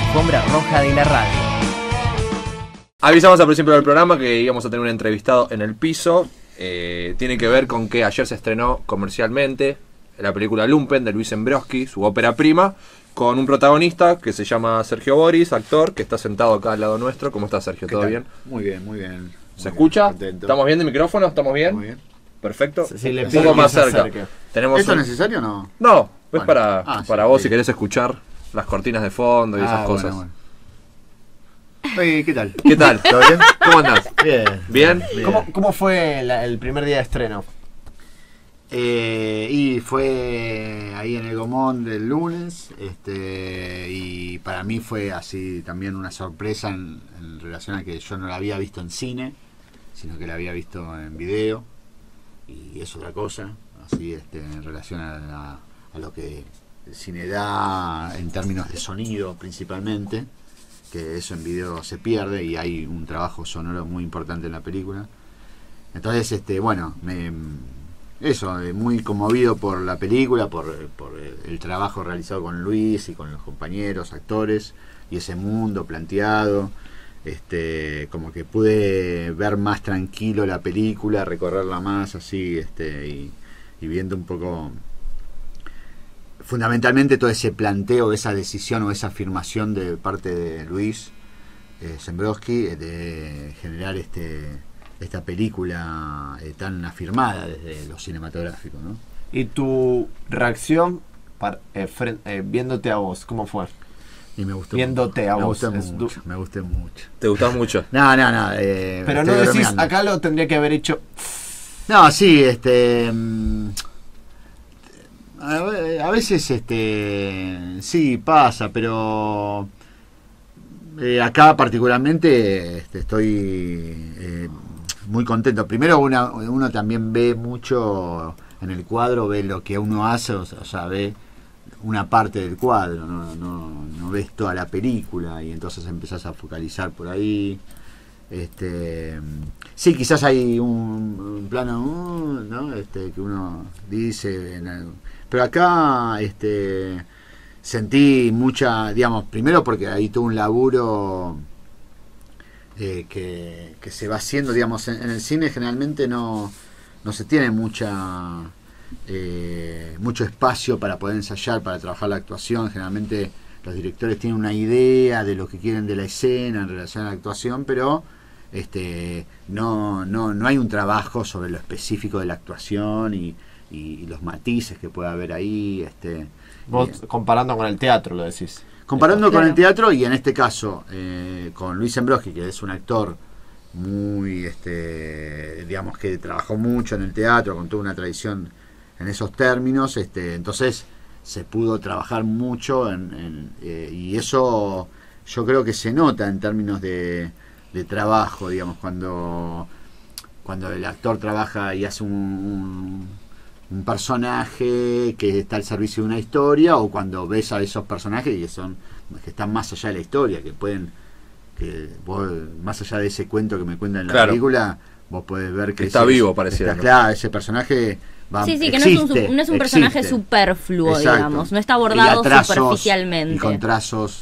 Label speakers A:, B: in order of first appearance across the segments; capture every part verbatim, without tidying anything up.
A: alfombra roja de la radio.
B: Avisamos al principio del programa que íbamos a tener un entrevistado en el piso. Eh, tiene que ver con que ayer se estrenó comercialmente la película Lumpen de Luis Zembrowski, su ópera prima, con un protagonista que se llama Sergio Boris, actor, que está sentado acá al lado nuestro. ¿Cómo está, Sergio? ¿Todo bien?
C: Muy bien, muy bien.
B: ¿Se escucha? ¿Estamos bien de micrófono? ¿Estamos bien?
C: Muy bien.
B: Perfecto.
A: Sí, le
B: un poco más cerca. Tenemos
C: ¿Esto
B: un...
C: es necesario o no?
B: No, es
C: bueno.
B: para,
C: ah,
B: para
C: sí,
B: vos
C: sí.
B: si querés escuchar las cortinas de fondo y
C: ah,
B: esas cosas.
C: Bueno, bueno. Oye, ¿qué tal?
B: ¿Qué tal? ¿Todo bien? ¿Cómo andás?
C: Bien.
B: ¿Bien?
C: bien.
A: ¿Cómo, cómo fue la, el primer día de estreno?
C: Eh, y fue ahí en el Gomón del lunes, este, y para mí fue así también una sorpresa en, en relación a que yo no la había visto en cine, sino que la había visto en video, y es otra cosa, así este, en relación a, la, a lo que el cine da en términos de sonido principalmente, que eso en video se pierde y hay un trabajo sonoro muy importante en la película. Entonces, este, bueno, me... Eso, muy conmovido por la película, por, por el trabajo realizado con Luis y con los compañeros, actores, y ese mundo planteado. Este, como que pude ver más tranquilo la película, recorrerla más así, este, y, y viendo un poco, fundamentalmente todo ese planteo, esa decisión o esa afirmación de parte de Luis eh, Zembrowski de generar este esta película eh, tan afirmada desde lo cinematográfico, ¿no?
A: ¿Y tu reacción para, eh, fren, eh, viéndote a vos, cómo fue?
C: Y me gustó
A: viéndote
C: mucho.
A: a
C: me
A: vos.
C: Gustó
A: Es
C: mucho, me gusté mucho.
B: ¿Te gustó mucho?
C: No, no, no. Eh,
A: Pero no decís, bromeando. Acá lo tendría que haber hecho...
C: No, sí, este... A, a veces, este... Sí, pasa, pero... Eh, acá particularmente este, estoy... Eh, muy contento. Primero una, uno también ve mucho en el cuadro, ve lo que uno hace, o sea, o sea ve una parte del cuadro, no, no, no ves toda la película y entonces empezás a focalizar por ahí. Este, sí, quizás hay un, un plano, uh, ¿no? Este, que uno dice, en el, pero acá este, sentí mucha, digamos, primero porque ahí tuvo un laburo Eh, que, que se va haciendo, digamos, en, en el cine generalmente no, no se tiene mucha eh, mucho espacio para poder ensayar, para trabajar la actuación. Generalmente los directores tienen una idea de lo que quieren de la escena en relación a la actuación, pero este no, no, no hay un trabajo sobre lo específico de la actuación y, y, y los matices que puede haber ahí. Este,
A: Vos
C: eh,
A: comparando con el teatro lo decís.
C: Comparando
A: Claro.
C: con el teatro y en este caso eh, con Luis Zembrowski, que es un actor muy, este, digamos que trabajó mucho en el teatro, con toda una tradición en esos términos, este, entonces se pudo trabajar mucho en, en, eh, y eso yo creo que se nota en términos de, de trabajo, digamos, cuando, cuando el actor trabaja y hace un... un un personaje que está al servicio de una historia, o cuando ves a esos personajes que son que están más allá de la historia, que pueden que vos, más allá de ese cuento que me cuentan en la
B: claro.
C: película, vos podés ver que
B: está
C: ese,
B: vivo, pareciera.
C: Está, claro, ese personaje va,
D: sí, sí, que
C: existe,
D: no es un, no es un personaje
C: existe.
D: superfluo,
C: Exacto.
D: digamos, no está abordado
C: trazos,
D: superficialmente.
C: Y con trazos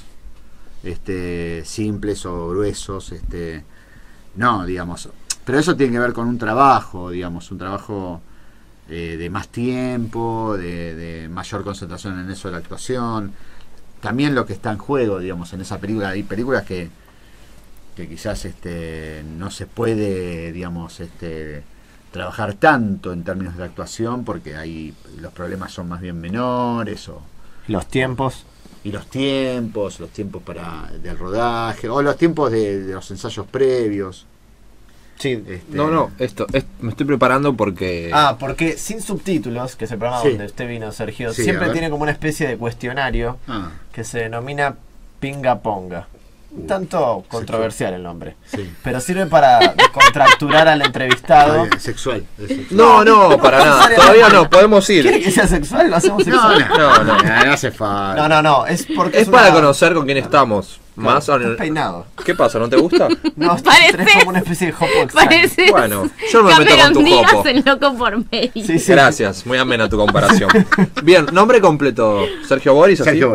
C: este, simples o gruesos, este, no, digamos, pero eso tiene que ver con un trabajo, digamos, un trabajo Eh, de más tiempo, de, de mayor concentración en eso de la actuación, también lo que está en juego, digamos, en esa película. Hay películas que que quizás este no se puede, digamos, este trabajar tanto en términos de actuación porque ahí los problemas son más bien menores, o
A: los tiempos
C: y los tiempos los tiempos para del rodaje o los tiempos de, de los ensayos previos.
A: Sí,
C: este,
B: no, no, esto es, me estoy preparando porque...
A: Ah, porque Sin Subtítulos, que es el programa
C: sí.
A: donde usted vino, Sergio,
C: Sí,
A: siempre
C: a ver.
A: tiene como una especie de cuestionario
C: ah,
A: que se denomina Pinga Ponga. Un tanto controversial el nombre.
C: sí.
A: Pero sirve para contracturar al entrevistado.
C: Está bien, sexual, es sexual.
B: No, no, para nada. Todavía no, podemos ir.
A: ¿Quiere que sea sexual? ¿Lo hacemos
C: No,
A: sexual?
C: no, no, no, no hace falta.
A: No, no, no, es porque
B: Es
A: es
B: para
A: una-
B: conocer con quién estamos. Más
A: Estás
B: al-
A: peinado.
B: ¿Qué pasa? ¿No te gusta?
A: No,
D: Parece-
A: tenés como una especie de hopo extraño.
D: Parece
B: Bueno, yo me meto con
D: Cameron
B: tu
D: Díaz
B: jopo.
D: en Loco por Mary.
A: Sí, sí.
B: Gracias, muy amena tu comparación. Bien, nombre completo. Sergio Boris, ¿así?
C: Sergio Boris.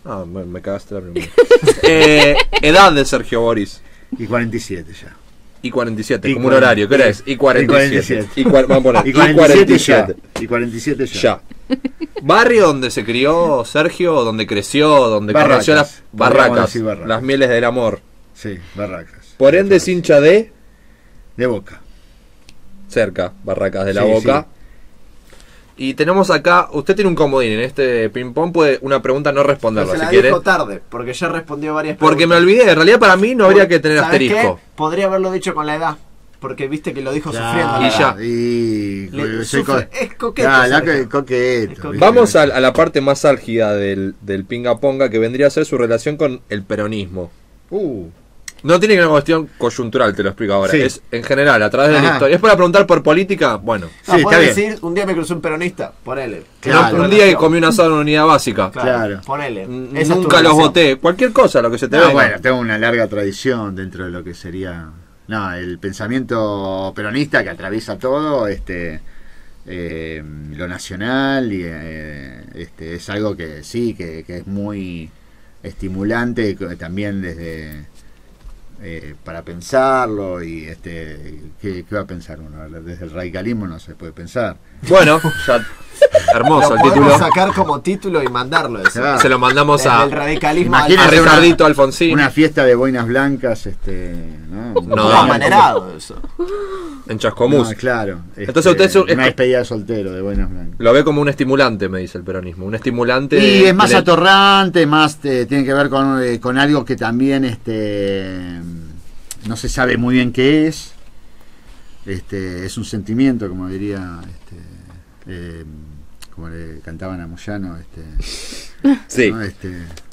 B: Ah, me, me cagaste la primera. eh, edad de Sergio Boris.
C: Y cuarenta y siete ya.
B: Y cuarenta y siete,
C: Y
B: como un
C: cuarenta,
B: horario. ¿Qué hora es? Y cuarenta y siete. Y cua- vamos a poner.
C: Y
B: Y
C: cuarenta y siete ya.
B: cuarenta y siete.
C: Y cuarenta y siete ya.
B: Ya. Barrio donde se crió Sergio, donde creció, donde
C: Barracas.
B: conoció las
C: Podríamos
B: barracas,
C: decir Barracas.
B: las mieles del amor.
C: Sí, Barracas.
B: Por ende es hincha de
C: De Boca.
B: cerca, Barracas de la
C: Sí,
B: Boca. Y tenemos acá, usted tiene un comodín en este ping pong, puede una pregunta no responderla
A: se
B: si
A: la
B: quiere.
A: dijo tarde, porque ya respondió varias
B: Porque me
A: preguntas.
B: olvidé, en realidad para mí no habría que tener
A: ¿Sabes
B: asterisco.
A: qué? Podría haberlo dicho con la edad, porque viste que lo dijo sufriendo.
B: Y
A: la
B: ya.
A: edad.
C: Y
A: Le-
C: soy
A: sufre-
C: co-
A: es coqueto,
C: Ah, la
A: Sergio.
C: co- coqueto.
A: Es coqueto.
C: ¿viste?
B: Vamos a, a la parte más álgida del, del pinga ponga, que vendría a ser su relación con el peronismo.
C: Uh,
B: No tiene que ver una cuestión coyuntural, te lo explico ahora.
C: Sí.
B: Es en general, a través de la
C: Ajá.
B: historia. Es para preguntar por política, bueno.
A: No,
C: Sí, está
A: podés
C: bien.
A: decir, un día me cruzó un peronista, ponele.
C: Claro.
B: No, un día que comí un asado en una unidad básica.
C: Claro.
A: Ponele.
B: N-
A: Esa es tu
B: Nunca los
A: relación.
B: voté. Cualquier cosa, lo que se te
C: no,
B: venga.
C: bueno, tengo una larga tradición dentro de lo que sería. No, el pensamiento peronista que atraviesa todo, este. eh, lo nacional y eh, este es algo que sí, que, que es muy estimulante co- también desde eh, para pensarlo y este ¿qué, qué va a pensar uno? Desde el radicalismo no se puede pensar.
B: Bueno, ya. Hermoso
A: Lo
B: el
A: podemos
B: título.
A: sacar como título y mandarlo eso.
C: Claro.
B: Se lo mandamos
A: Desde
B: a,
A: el radicalismo
C: Imagínate
B: a
A: al-
C: una-
B: Ricardo Alfonsín
C: Una fiesta de boinas blancas, este, ¿no?
A: un
B: No,
A: poco
B: no,
A: amanerado eso.
B: en Chascomús.
C: No, claro.
B: Entonces usted es un- es
C: una
B: co-
C: despedida de soltero de boinas blancas.
B: Lo ve como un estimulante, me dice el peronismo. Un estimulante.
C: Y
B: de-
C: es más
B: de-
C: atorrante, más eh, tiene que ver con, eh, con algo que también este no se sabe muy bien qué es. Este es un sentimiento, como diría este eh, como le cantaban a Moyano, este,
B: Sí.
C: ¿no? Este,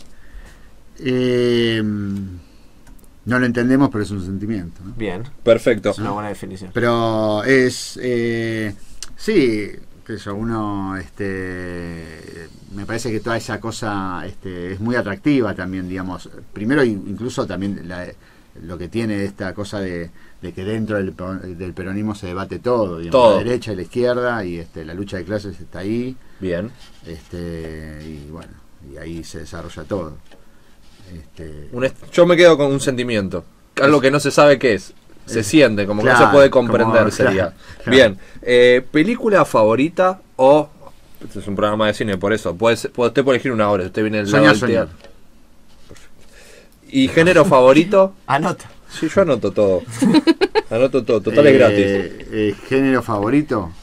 C: eh, no lo entendemos, pero es un sentimiento, ¿no?
A: Bien,
B: Perfecto.
A: es una buena definición.
C: Pero es eh, sí, que yo uno este me parece que toda esa cosa este, es muy atractiva también, digamos. Primero incluso también la- lo que tiene esta cosa de, de que dentro del, pe- del peronismo se debate todo, digamos,
B: Todo.
C: la derecha y la izquierda, y este la lucha de clases está ahí,
B: Bien.
C: este y bueno, y ahí se desarrolla todo. Este,
B: Un est- yo me quedo con un sentimiento. Algo que no se sabe qué es. Se
C: Es-
B: siente, como que no
C: claro,
B: se puede comprender,
C: como-
B: sería.
C: claro, claro.
B: Bien. Eh, ¿película favorita o.? Este es un programa de cine, por eso. Puede ser- puede- usted puede elegir una hora. Usted viene del lado
C: Soñar,
B: del
C: soñar.
B: teatro. ¿Y género favorito?
A: Anota.
B: Sí, yo anoto todo. Anoto todo. Total es
C: eh,
B: gratis.
C: eh, género favorito.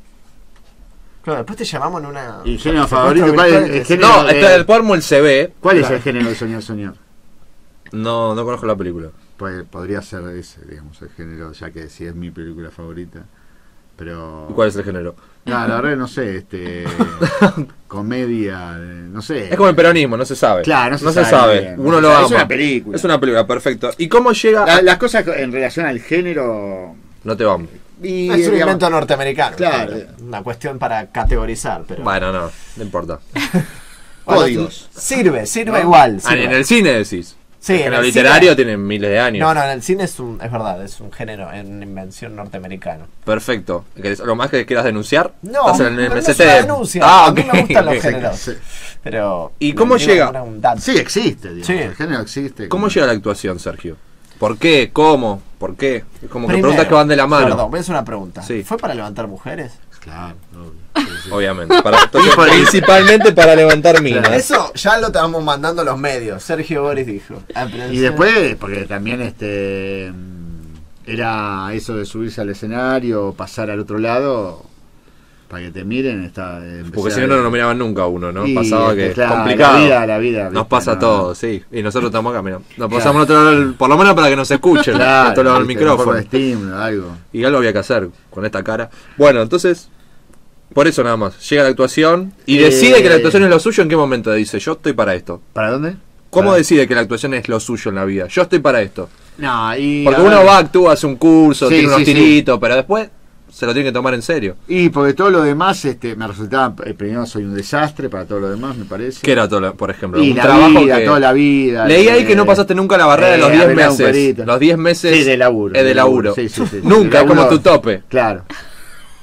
A: Claro, después te llamamos en una.
C: ¿Y género
A: secuestro
C: favorito? ¿Cuál es
A: virtual,
C: el
A: que-
C: género?
B: No,
C: eh,
B: está el Pormo el C B.
C: ¿Cuál es
A: Claro.
C: el género de soñar, soñar?
B: No, no conozco la película.
C: Pues podría ser ese, digamos, el género, ya que sí es mi película favorita. Pero.
B: ¿Y cuál es el género?
C: No, la verdad no sé, este. comedia, eh, no sé.
B: Es como el peronismo, no se sabe.
C: Claro, no se sabe bien.
B: Uno lo
C: O sea,
B: ama.
C: es una película.
B: Es una película, perfecto. ¿Y cómo llega?
C: La- las cosas en relación al género.
B: No te vamos.
C: Y,
A: Es un
C: digamos,
A: invento norteamericano.
C: Claro.
A: Una cuestión para categorizar, pero.
B: Bueno, no, no importa.
A: Bueno,
C: códigos.
A: Sirve, sirve igual.
B: Ah,
A: sirve.
B: en el cine decís.
A: Sí,
B: el
A: en
B: género
A: el
B: literario
A: cine-
B: tiene miles de años.
A: No, no, en el cine es un, es verdad, es un género, es una invención norteamericana.
B: Perfecto. ¿Querés- ¿Algo más que quieras denunciar?
A: No,
B: Estás en el
A: no, no es
B: M C T.
A: una denuncia.
B: Ah,
A: A mí
B: ok.
A: me gustan los
B: ok.
A: géneros.
C: Sí.
A: Pero.
B: ¿Y cómo
A: digo,
B: llega?
A: era un dato.
C: Sí, existe, digamos.
A: Sí.
C: El género existe.
B: ¿Cómo llega la actuación, Sergio? ¿Por qué? ¿Cómo? ¿Por qué? Es como que
A: Primero,
B: preguntas que van de la mano.
A: Perdón, voy a hacer una pregunta.
B: Sí.
A: ¿Fue para levantar mujeres?
C: Claro, obvio. Sí, sí.
B: Obviamente. Para, entonces, principalmente para levantar minas.
A: Eso ya lo estamos mandando a los medios. Sergio Boris dijo. Ah, pero
C: Y
A: en-
C: después, porque también este mm, era eso de subirse al escenario, pasar al otro lado, para que te miren, está eh,
B: Porque
C: empezar
B: si no,
C: a-
B: no nos miraban nunca a uno, ¿no?
C: Y,
B: Pasaba
C: este,
B: que es
C: claro,
B: complicado.
C: La vida, la vida.
B: Nos
C: ¿viste?
B: pasa
C: No,
B: todo, sí. Y nosotros estamos acá, mira. Nos pasamos al otro lado, del- por lo menos para que nos escuchen.
C: Claro,
B: al otro lado del
C: ¿viste? Un poco
B: micrófono.
C: de estímulo, algo.
B: Y algo había que hacer con esta cara. Bueno, entonces, por eso nada más. Llega la actuación y
C: Eh,
B: decide que la actuación es lo suyo. ¿En qué momento dice, yo estoy para esto?
C: ¿Para dónde?
B: ¿Cómo
C: Para-
B: decide que la actuación es lo suyo en la vida? Yo estoy para esto.
C: No, y.
B: Porque
C: a
B: uno
C: ver,
B: va, actúa, hace un curso,
C: Sí,
B: tiene unos
C: sí, sí.
B: tiritos, pero después se lo tiene que tomar en serio.
C: Y porque todo lo demás este, me resultaba. eh, Primero, soy un desastre para todo lo demás, me parece.
B: ¿Qué era todo, lo- por ejemplo?
C: Y
B: un
C: la
B: trabajo
C: vida,
B: que...
C: toda la vida.
B: Leí ahí
C: eh,
B: que no pasaste nunca la barrera de los
C: eh,
B: diez
C: arreglar un
B: meses.
C: perito.
B: Los diez meses
C: Sí, de laburo.
B: es de laburo.
C: Sí, sí, sí.
B: Nunca,
C: De
B: es como
C: laburo,
B: tu tope.
C: Claro.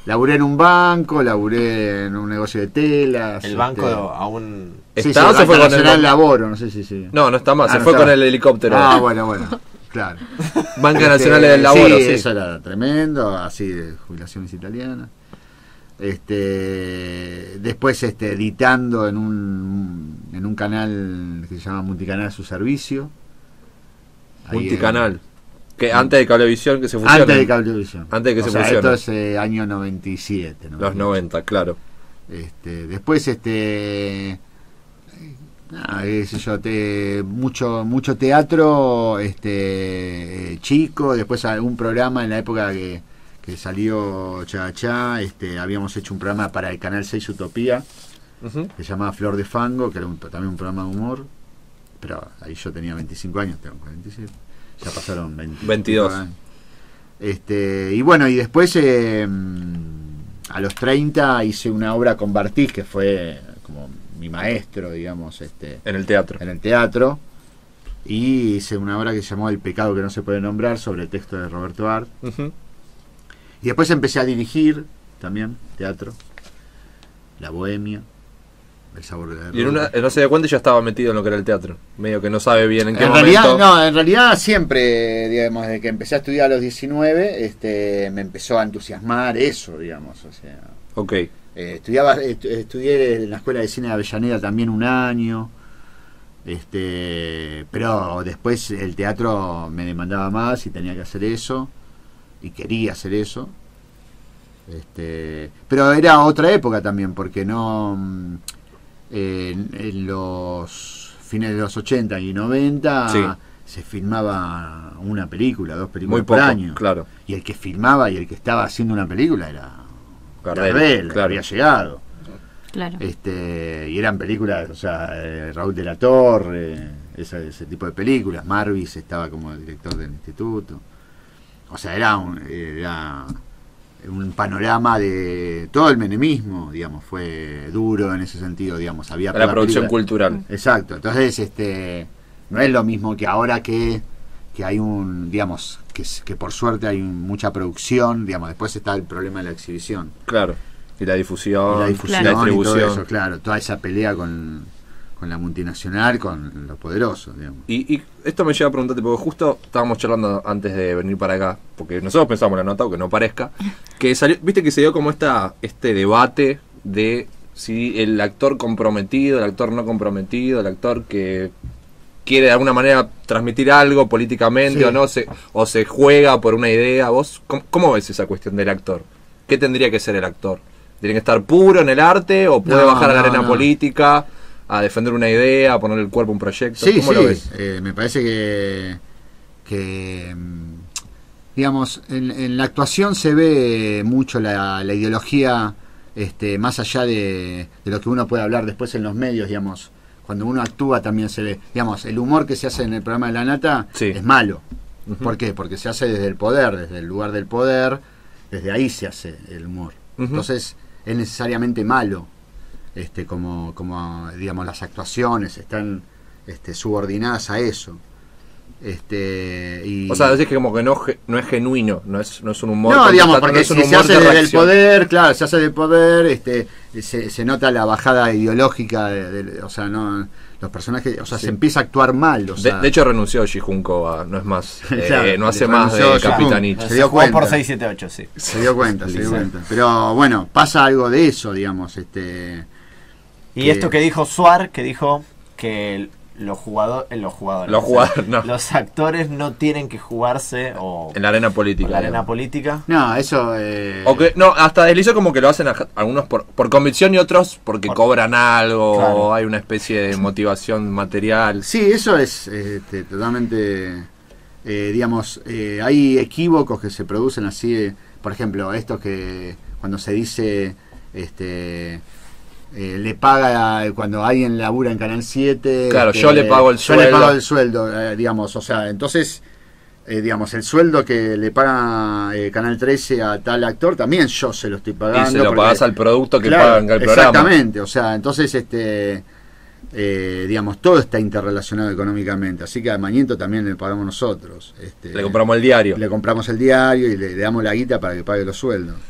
C: laburé en un banco, laburé en un negocio de telas.
A: El banco
C: este,
A: aún...
C: sí,
B: ¿Está
C: sí,
B: o se
C: Banco
B: fue con el
C: Nacional
B: banco?
C: Laboro, no sé si sí.
B: No, no está más,
C: Ah,
B: se
C: no
B: fue
C: está.
B: con el helicóptero.
C: Ah, bueno, bueno, claro.
B: Banca
C: Este,
B: Nacional del Laboro,
C: sí,
B: sí.
C: eso era tremendo, así de jubilaciones italianas. Este, después este, editando en un en un canal que se llama Multicanal a su servicio. Ahí,
B: Multicanal.
C: eh,
B: Que antes de Cablevisión que se fusione.
C: antes de Cablevisión.
B: Antes de que
C: O
B: se
C: sea,
B: fusione.
C: esto es eh, año noventa y siete.
B: Los noventa, claro.
C: Este, después este nada, qué sé yo, te, mucho mucho teatro este eh, chico, después algún programa en la época que, que salió Cha Cha, este habíamos hecho un programa para el canal seis Utopía
B: Ujú.
C: que se llamaba Flor de Fango, que era un- también un programa de humor, pero ahí yo tenía veinticinco años, tengo cuarenta y siete, ya pasaron veinte,
B: veintidós.
C: años. Este, y bueno, y después eh, a los treinta hice una obra con Bartiz, que fue como mi maestro, digamos, este,
B: En el teatro.
C: en el teatro, y hice una obra que se llamó El pecado que no se puede nombrar, sobre el texto de Roberto Art.
B: Ujú.
C: Y después empecé a dirigir también teatro, La Bohemia, El sabor de la
B: Y en una,
C: derrota.
B: no se da cuenta y ya estaba metido en lo que era el teatro. Medio que no sabe bien en qué
C: En
B: momento.
C: realidad, no, en realidad siempre, digamos, desde que empecé a estudiar a los diecinueve, este, me empezó a entusiasmar eso, digamos, o sea,
B: Ok.
C: eh, estudiaba, est- estudié en la Escuela de Cine de Avellaneda también un año, este, pero después el teatro me demandaba más y tenía que hacer eso, y quería hacer eso, este, pero era otra época también, porque no, mm, en, en los fines de los ochenta y noventa
B: Sí.
C: se filmaba una película, dos películas
B: Muy poco,
C: por año.
B: claro.
C: Y el que filmaba y el que estaba haciendo una película era
B: Gardel,
C: Gardel,
B: claro.
C: había llegado.
D: Claro.
C: Este, y eran películas, o sea, eh, Raúl de la Torre, ese, ese tipo de películas. Marvis estaba como director del instituto. O sea, era un, era un panorama de todo el menemismo, digamos, fue duro en ese sentido, digamos, había
B: La
C: toda
B: producción
C: película-
B: cultural.
C: Exacto, entonces este no es lo mismo que ahora que, que hay un, digamos, que, s- que por suerte hay un- mucha producción, digamos, después está el problema de la exhibición,
B: Claro. Y la difusión,
C: y la difusión
B: la
C: y todo
B: distribución.
C: eso, claro, toda esa pelea con, con la multinacional, con los poderosos, digamos.
B: Y, y esto me lleva a preguntarte, porque justo estábamos charlando antes de venir para acá, porque nosotros pensamos en la nota, aunque no parezca, que salió, viste que se dio como esta este debate de si el actor comprometido, el actor no comprometido, el actor que quiere de alguna manera transmitir algo políticamente
C: Sí.
B: o no, se, o se juega por una idea. ¿Vos cómo, cómo ves esa cuestión del actor? ¿Qué tendría que ser el actor? ¿Tiene que estar puro en el arte o puede
C: No,
B: bajar a la
C: no,
B: arena
C: no.
B: política a defender una idea, a poner el cuerpo a un proyecto?
C: Sí,
B: ¿Cómo
C: sí,
B: lo ves?
C: eh, me parece que, que mm, digamos, en, en la actuación se ve mucho la, la ideología, este, más allá de, de lo que uno puede hablar después en los medios, digamos, cuando uno actúa también se ve, digamos, el humor que se hace en el programa de La Nata
B: Sí.
C: es malo.
B: Ujú.
C: ¿Por qué? Porque se hace desde el poder, desde el lugar del poder, desde ahí se hace el humor.
B: Ujú.
C: Entonces es necesariamente malo, este, como, como digamos las actuaciones están este, subordinadas a eso. Este, y,
B: O sea, decís que como que no, ge- no es genuino, no es, no es un humor.
C: no, digamos,
B: contrastante,
C: porque
B: no es un
C: si se
B: humor
C: hace
B: de
C: desde el
B: reacción.
C: poder, claro, se hace del poder, este, se, se nota la bajada ideológica, de, de- o sea, no, los personajes, o sea,
B: Sí.
C: se empieza a actuar mal, o
B: De,
C: sea,
B: de hecho renunció Gijunko, a- no es más, eh,
C: Claro,
B: no hace
C: le
B: más de
C: renunció Gijunko.
B: capitanito.
C: Se dio
A: jugó por
C: cuenta.
A: seis siete ocho, sí.
C: se dio cuenta, se dio
A: Sí.
C: cuenta. Pero bueno, pasa algo de eso, digamos, este,
A: Y
C: que-
A: esto que dijo Suar, que dijo que el- los jugadores, los jugadores,
B: Los
A: o sea,
B: jugadores, no.
A: los actores no tienen que jugarse o
B: En la arena política.
A: en la arena
B: digamos.
A: política.
C: no, eso, eh,
B: O que, no, hasta deslizó como que lo hacen a- algunos por, por convicción y otros porque
A: Por-
B: cobran algo,
A: Claro.
B: o hay una especie de motivación material.
C: sí, eso es este, totalmente, eh, digamos, eh, hay equívocos que se producen así, eh, por ejemplo, esto que cuando se dice, este, eh, le paga cuando alguien labura en Canal siete,
B: Claro,
C: este,
B: yo le pago el
C: yo le
B: sueldo.
C: pago el sueldo, eh, digamos, o sea, entonces, eh, digamos, el sueldo que le paga eh, Canal trece a tal actor, también yo se lo estoy pagando.
B: Y se lo
C: porque-
B: pagás al producto que
C: Claro,
B: pagan el programa.
C: exactamente, o sea, entonces, este, eh, digamos, todo está interrelacionado económicamente, así que a Mañento también le pagamos nosotros. Este,
B: Le compramos el diario.
C: le compramos el diario y le, le damos la guita para que pague los sueldos.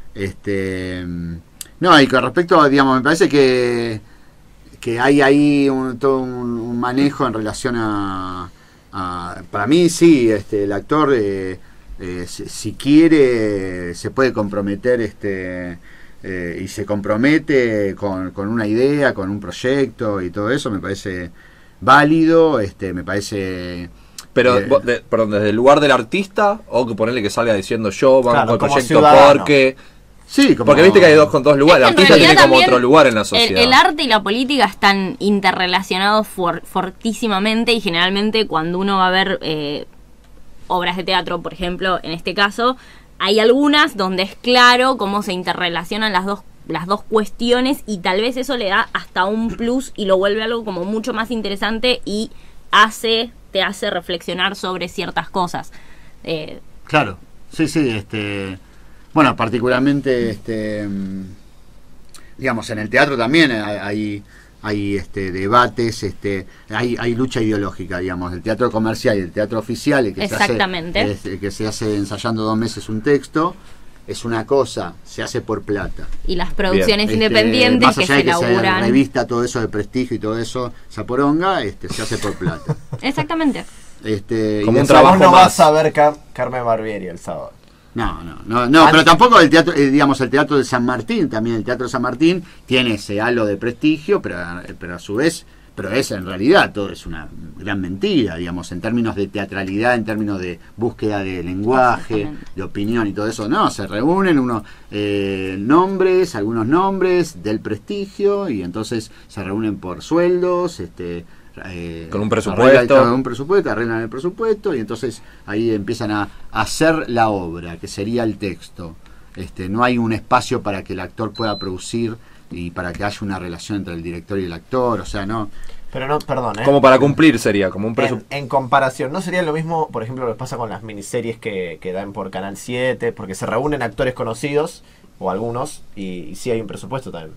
C: Este, no, y con respecto, digamos, me parece que, que hay ahí un, todo un, un manejo en relación a, a... Para mí, sí, este, el actor, eh, eh, si, si quiere, se puede comprometer, este, eh, y se compromete con, con una idea, con un proyecto y todo eso, me parece válido, este, me parece...
B: Pero,
C: eh,
B: vos, de, perdón, ¿desde el lugar del artista o que ponerle que salga diciendo yo banco
A: Claro,
B: el
A: como
B: proyecto
A: ciudadano.
B: porque...
C: Sí, como...
B: Porque viste que hay dos con dos lugares.
D: Es
B: El
D: que en
B: artista tiene
D: realidad
B: como
D: también
B: otro lugar en la
D: El,
B: sociedad.
D: el arte y la política están interrelacionados for- fortísimamente y generalmente cuando uno va a ver eh, obras de teatro, por ejemplo, en este caso, hay algunas donde es claro cómo se interrelacionan las dos las dos cuestiones y tal vez eso le da hasta un plus y lo vuelve algo como mucho más interesante y hace te hace reflexionar sobre ciertas cosas. Eh,
C: Claro, sí, sí, este... Bueno, particularmente, este, digamos, en el teatro también hay, hay, hay este, debates, este, hay, hay lucha ideológica, digamos, el teatro comercial y el teatro oficial, el que,
D: Exactamente.
C: Se, hace, el que se hace ensayando dos meses un texto, es una cosa, se hace por plata.
D: y las producciones
C: Este,
D: independientes
C: más
D: que
C: allá
D: se
C: de que
D: elaboran.
C: se revista todo eso de prestigio y todo eso, esa poronga, este, se hace por plata.
D: Exactamente.
C: Este,
B: Como
C: y
B: un
C: eso-
B: trabajo
A: no
B: más.
A: vas a ver Car- Carmen Barbieri el sábado.
C: No, no, no, no, pero tampoco el teatro, eh, digamos, el teatro de San Martín, también el teatro de San Martín tiene ese halo de prestigio, pero, pero a su vez, pero es en realidad todo es una gran mentira, digamos, en términos de teatralidad, en términos de búsqueda de lenguaje,
D: Exactamente.
C: de opinión y todo eso, no, se reúnen unos eh, nombres, algunos nombres del prestigio y entonces se reúnen por sueldos, este... Eh,
B: Con un presupuesto.
C: arreglan con un presupuesto, arreglan el presupuesto y entonces ahí empiezan a, a hacer la obra, que sería el texto. Este, no hay un espacio para que el actor pueda producir y para que haya una relación entre el director y el actor, o sea, no.
A: Pero no, perdón, ¿eh?
B: Como para cumplir sería, como un
A: En,
B: presupuesto.
A: en comparación, ¿no sería lo mismo, por ejemplo, lo que pasa con las miniseries que, que dan por Canal siete? Porque se reúnen actores conocidos, o algunos, y, y sí hay un presupuesto también.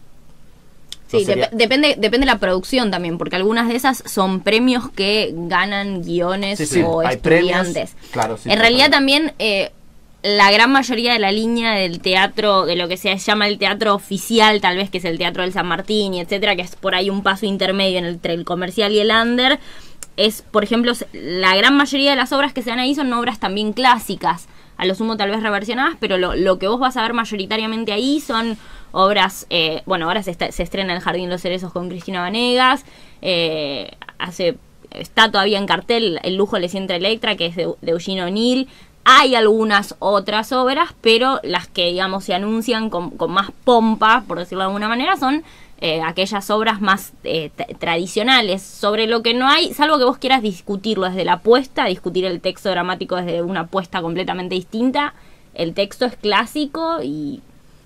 D: Sí,
A: No sería-
D: dep- depende depende de la producción también, porque algunas de esas son premios que ganan guiones
A: Sí, sí,
D: o
A: hay
D: estudiantes.
A: premios, claro, sí,
D: en realidad
A: totalmente.
D: también eh, la gran mayoría de la línea del teatro, de lo que se llama el teatro oficial, tal vez que es el teatro del San Martín y etcétera, que es por ahí un paso intermedio entre el comercial y el under, es, por ejemplo, se- la gran mayoría de las obras que se dan ahí son obras también clásicas, a lo sumo tal vez reversionadas, pero lo, lo que vos vas a ver mayoritariamente ahí son obras, eh, bueno, ahora se, está- se estrena El Jardín de los Cerezos con Cristina Vanegas, eh, hace está todavía en cartel El lujo le sienta Electra, que es de, de Eugene O'Neill. Hay algunas otras obras, pero las que, digamos, se anuncian con, con más pompa, por decirlo de alguna manera, son eh, aquellas obras más eh, t- tradicionales. Sobre lo que no hay, salvo que vos quieras discutirlo desde la apuesta, discutir el texto dramático desde una apuesta completamente distinta, el texto es clásico y...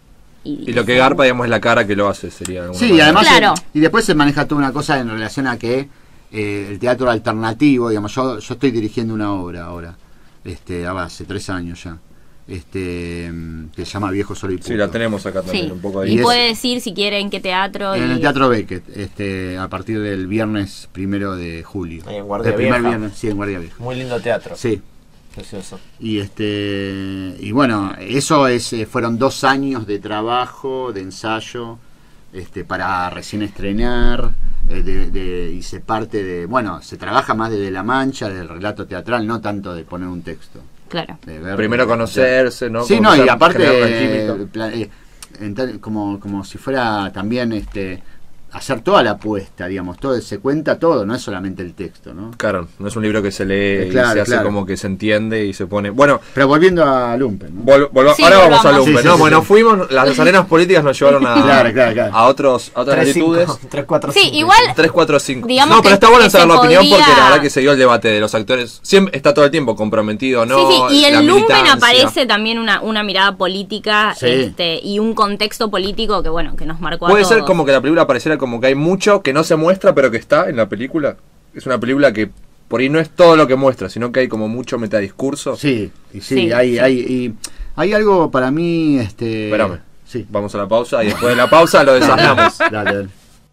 B: Y lo que garpa, digamos, es la cara que lo hace, sería. de alguna
C: Sí, y
B: manera.
C: además,
D: Claro.
C: eh, y después se maneja toda una cosa en relación a que eh, el teatro alternativo, digamos, yo, yo estoy dirigiendo una obra ahora, este, ahora hace tres años ya, este, mm, que se llama Viejo Solo y Puto.
B: Sí, la tenemos acá también,
D: Sí,
B: un poco
D: y
B: ahí.
C: es-
D: puede decir si quiere en qué teatro.
C: En
D: y-
C: el Teatro Beckett, este, a partir del viernes primero de julio.
A: Ahí en Guardia
C: El primer
A: Vieja.
C: viernes, sí, en Guardia Vieja.
A: Muy lindo teatro.
C: Sí.
A: Precioso.
C: Y este y bueno, eso es eh, fueron dos años de trabajo, de ensayo, este, para recién estrenar, eh, de, de- y se parte de, bueno, se trabaja más desde la mancha, del relato teatral, no tanto de poner un texto.
D: Claro.
C: De ver-
B: Primero conocerse, ¿no?
C: Sí,
B: Como
C: no, y
B: empezar a
C: aparte
B: generar una
C: eh,
B: química.
C: pla- eh, en tal- como, como si fuera también este hacer toda la apuesta, digamos, todo se cuenta todo, no es solamente el texto, ¿no?
B: Claro, no es un libro que se lee
C: Eh, claro,
B: y se hace
C: claro.
B: como que se entiende y se pone... Bueno,
C: Pero volviendo a Lumpen, ¿no?
B: vol- volva-
D: Sí,
B: ahora vamos a
D: volvamos.
B: Lumpen,
C: Sí, sí,
B: ¿no?
C: sí,
B: Bueno,
C: sí.
B: fuimos, las arenas políticas nos llevaron a,
C: Claro, claro, claro.
B: a, otros, a otras
A: tres, cinco,
B: latitudes.
A: tres, cuatro,
D: Sí,
A: cinco.
D: igual-
B: tres, cuatro, cinco.
D: Digamos
B: No, pero
D: que-
B: está bueno
D: que
B: saber
D: se
B: la opinión
D: podría-
B: porque la verdad que se dio el debate de los actores. Siempre está todo el tiempo comprometido, ¿no?
D: Sí, sí, y
B: La
D: en Lumpen
B: militancia.
D: aparece también una, una mirada política
C: Sí.
D: este, y un contexto político que, bueno, que nos marcó a
B: Puede
D: todos.
B: ser como que la película pareciera como que hay mucho que no se muestra, pero que está en la película. Es una película que por ahí no es todo lo que muestra, sino que hay como mucho metadiscurso.
C: Sí, y sí,
D: Sí,
C: hay,
D: sí.
C: hay, y hay algo para mí, este...
B: Espérame.
C: Sí.
B: Vamos a la pausa y después de la pausa lo desarmamos.
C: Dale, dale.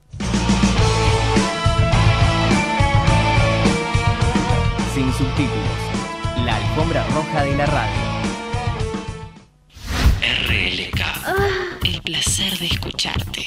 E: Sin subtítulos. La alfombra roja de la radio.
F: R L K. placer de escucharte.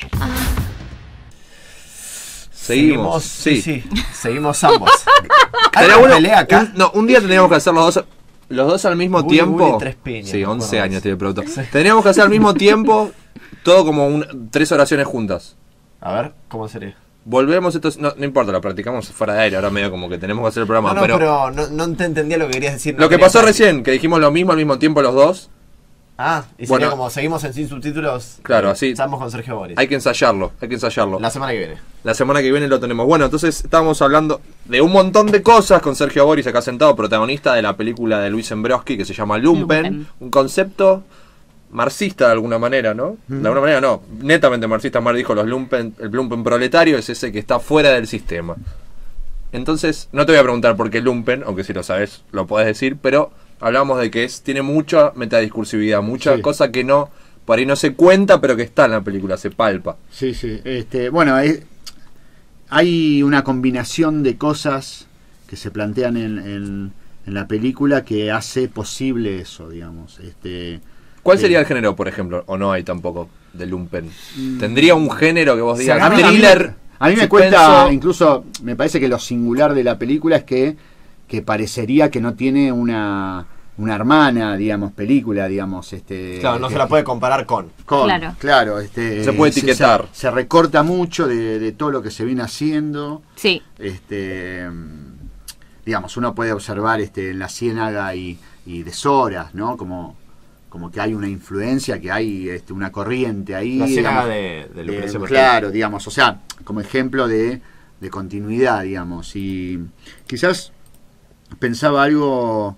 B: Seguimos.
A: Sí,
B: Sí.
A: sí. Seguimos ambos. ¿Hay
B: Estaría
A: una
B: bueno-
A: pelea acá?
B: un- no, un día tendríamos que hacer los dos. Los dos al mismo
A: Bully,
B: tiempo.
A: bully, tres piñas,
B: sí,
A: me
B: once
A: acuerdo.
B: años tiene el producto. Tendríamos que hacer al mismo tiempo todo como un, tres oraciones juntas.
A: A ver, ¿cómo sería?
B: Volvemos, esto es- no, no importa, lo practicamos fuera de aire, ahora medio como que tenemos que hacer el programa.
A: No, no,
B: pero,
A: pero, no, no te entendía lo que querías decir. no
B: lo que
A: quería
B: pasó
A: saber.
B: recién, que dijimos lo mismo al mismo tiempo los dos,
A: Ah, y sería
B: Bueno.
A: como seguimos en sin subtítulos.
B: Claro,
A: eh,
B: así.
A: Estamos con Sergio Boris.
B: hay que ensayarlo, hay que ensayarlo.
A: La semana que viene.
B: La semana que viene lo tenemos. Bueno, entonces estábamos hablando de un montón de cosas con Sergio Boris acá sentado, protagonista de la película de Luis Embroski que se llama Lumpen.
D: Lumpen.
B: Un concepto marxista de alguna manera, ¿no? De alguna manera no. Netamente marxista. Marx dijo los lumpen, el lumpen proletario es ese que está fuera del sistema. Entonces, no te voy a preguntar por qué lumpen, aunque si lo sabes lo podés decir, pero hablamos de que es tiene mucha metadiscursividad, mucha
C: Sí.
B: cosa que no, por ahí no se cuenta, pero que está en la película, se palpa.
C: Sí, sí. Este, bueno, es- hay una combinación de cosas que se plantean en, en- en la película que hace posible eso, digamos. Este,
B: ¿Cuál
C: Sí.
B: sería el género, por ejemplo? ¿O no hay tampoco de lumpen? ¿Tendría un género que vos
A: Se
B: digas?
C: a mí, a mí-
B: Thriller.
C: a mí me
B: suspenso?
C: cuesta, incluso me parece que lo singular de la película es que, que parecería que no tiene una, una hermana, digamos, película, digamos. Este,
A: Claro, no
C: que-
A: se la puede comparar con.
C: Con,
D: Claro.
C: claro. este,
B: Se puede etiquetar.
C: Se, se recorta mucho de, de todo lo que se viene haciendo.
D: Sí.
C: Este, mm, digamos, uno puede observar este, en la Ciénaga y, y Deshoras, ¿no? Como, como que hay una influencia, que hay este, una corriente ahí.
A: La ciénaga
C: digamos,
A: de, de
C: eh,
A: Lucrecia Martel.
C: claro, digamos, o sea, como ejemplo de, de continuidad, digamos. Y quizás pensaba algo,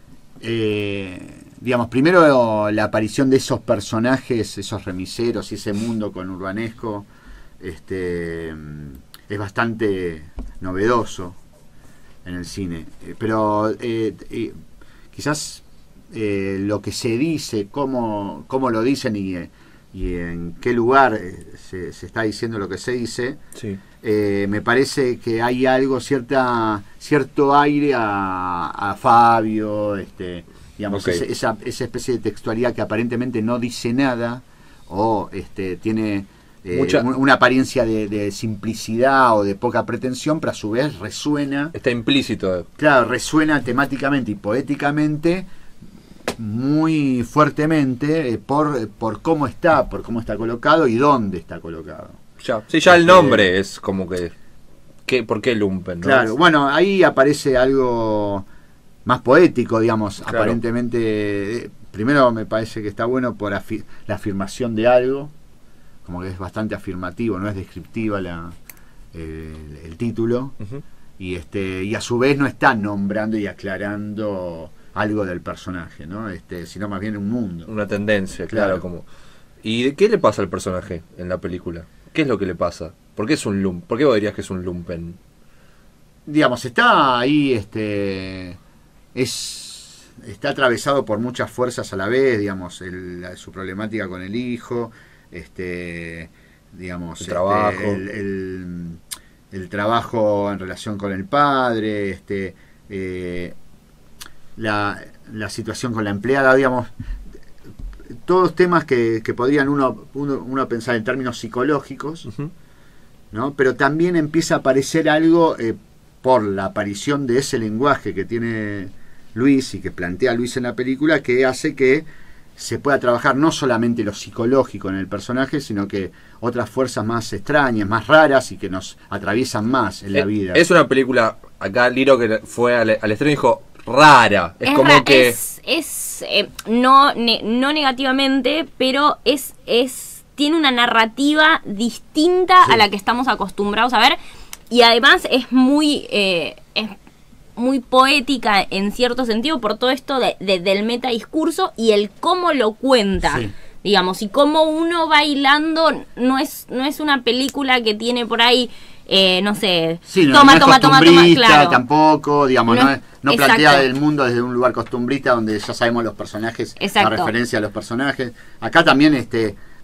C: eh, digamos, primero la aparición de esos personajes, esos remiseros y ese mundo con urbanesco, este, es bastante novedoso en el cine. Eh, Pero eh, eh, quizás eh, lo que se dice, cómo, cómo lo dicen y, eh, y en qué lugar eh, se, se está diciendo lo que se dice,
B: Sí.
C: eh, me parece que hay algo, cierta cierto aire a, a Fabio, este, digamos,
B: Ok.
C: ese- esa, esa especie de textualidad que aparentemente no dice nada o este, tiene eh,
B: Mucha-
C: un- una apariencia de, de simplicidad o de poca pretensión, pero a su vez resuena,
B: Está implícito.
C: claro, resuena temáticamente y poéticamente muy fuertemente eh, por, por cómo está, por cómo está colocado y dónde está colocado.
B: Ya. Sí, ya el
C: Este-
B: nombre es como que. ¿qué, ¿Por qué lumpen? ¿no?
C: Claro, bueno, ahí aparece algo más poético, digamos,
B: Claro.
C: aparentemente. eh, Primero me parece que está bueno por afi- la afirmación de algo, como que es bastante afirmativo, no es descriptiva la, el, el título,
B: Ujú.
C: y este y a su vez no está nombrando y aclarando algo del personaje, ¿no? Este, sino más bien un mundo.
B: Una tendencia, claro.
C: Claro.
B: como ¿Y de qué le pasa al personaje en la película? ¿Qué es lo que le pasa? ¿Por qué es un lumpen? ¿Por qué vos dirías que es un lumpen?
C: Digamos, está ahí, este, es, está atravesado por muchas fuerzas a la vez, digamos, el- la- su problemática con el hijo, este, digamos,
B: El
C: este,
B: trabajo.
C: el, el- el trabajo en relación con el padre, este, eh, la, la situación con la empleada, digamos, todos temas que, que podrían uno, uno, uno pensar en términos psicológicos,
B: Ujú.
C: ¿no? Pero también empieza a aparecer algo eh, por la aparición de ese lenguaje que tiene Luis y que plantea Luis en la película, que hace que se pueda trabajar no solamente lo psicológico en el personaje, sino que otras fuerzas más extrañas, más raras y que nos atraviesan más en la
B: Eh,
C: vida.
B: Es una película, acá Liro que fue al, al estreno dijo rara. Es,
D: Es
B: como
D: ra-
B: que.
D: es, es, eh, no, ne- no negativamente, pero es, es tiene una narrativa distinta
C: Sí.
D: a la que estamos acostumbrados a ver, y además es muy eh, es muy poética en cierto sentido por todo esto de, de- del metadiscurso y el cómo lo cuenta.
C: Sí.
D: Digamos, y cómo uno bailando no es, no es una película que tiene por ahí, eh, no sé,
C: Sí, no,
D: toma,
C: no es
D: toma, toma, toma,
C: costumbrista
D: claro.
C: tampoco, digamos,
D: No
C: no,
D: es-
C: es- no plantea
D: exacto.
C: el mundo desde un lugar costumbrista donde ya sabemos los personajes,
D: Exacto.
C: la referencia a los personajes. Acá también este